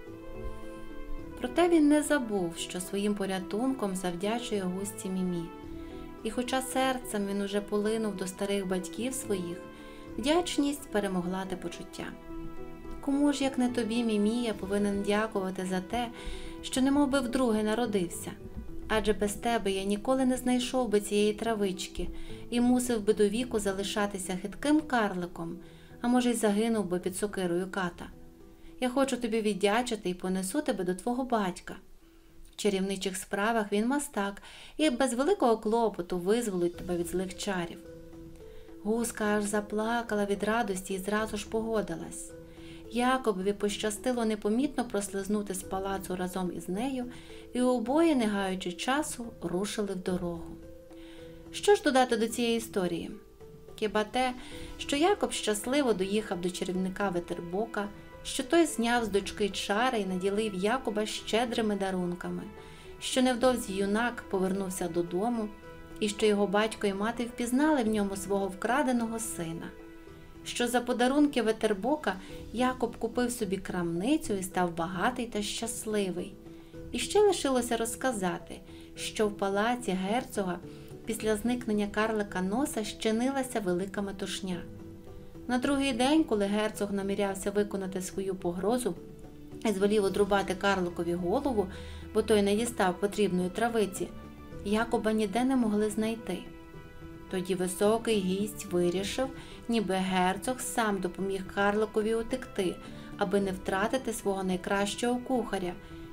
Проте він не забув, що своїм порятунком завдячує гусці Мімі. І хоча серцем він уже полинув до старих батьків своїх, вдячність перемогла те почуття. Кому ж, як не тобі, Мімі, я повинен дякувати за те, що немов би вдруге народився? Адже без тебе я ніколи не знайшов би цієї травички і мусив би до віку залишатися хитким карликом, а може й загинув би під сокирою ката. Я хочу тобі віддячити і понесу тебе до твого батька. В чарівничих справах він мастак і без великого клопоту визволить тебе від злих чарів». Гуска аж заплакала від радості і зразу ж погодилась. Якобові пощастило непомітно прослизнути з палацу разом із нею, і обоє, не гаючи часу, рушили в дорогу. Що ж додати до цієї історії? Хіба те, що Якоб щасливо доїхав до чарівника Ветербока, що той зняв з дочки чари і наділив Якоба щедрими дарунками, що невдовзі юнак повернувся додому, і що його батько і мати впізнали в ньому свого вкраденого сина, що за подарунки Ветербока Якоб купив собі крамницю і став багатий та щасливий. І ще лишилося розказати, що в палаці герцога після зникнення карлика носа щинилася велика метушня. На другий день, коли герцог намірявся виконати свою погрозу і звелів одрубати карликові голову, бо той не дістав потрібної травиці, Якоба ніде не могли знайти. Тоді високий гість вирішив, ніби герцог сам допоміг карликові утекти, аби не втратити свого найкращого кухаря,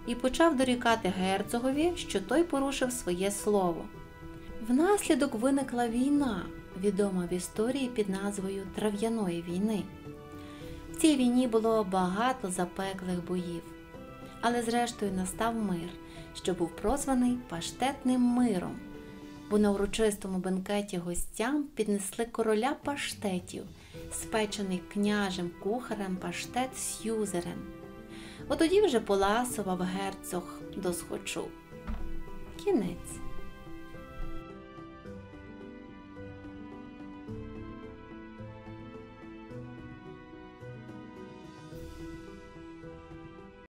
і почав дорікати герцогові, що той порушив своє слово. Внаслідок виникла війна, відома в історії під назвою Трав'яної війни. В цій війні було багато запеклих боїв, але зрештою настав мир, що був прозваний паштетним миром, бо на урочистому бенкеті гостям піднесли короля паштетів, спечений княжим кухарем паштет з юзерем. Отоді вже поласував герцог досхочу. Кінець.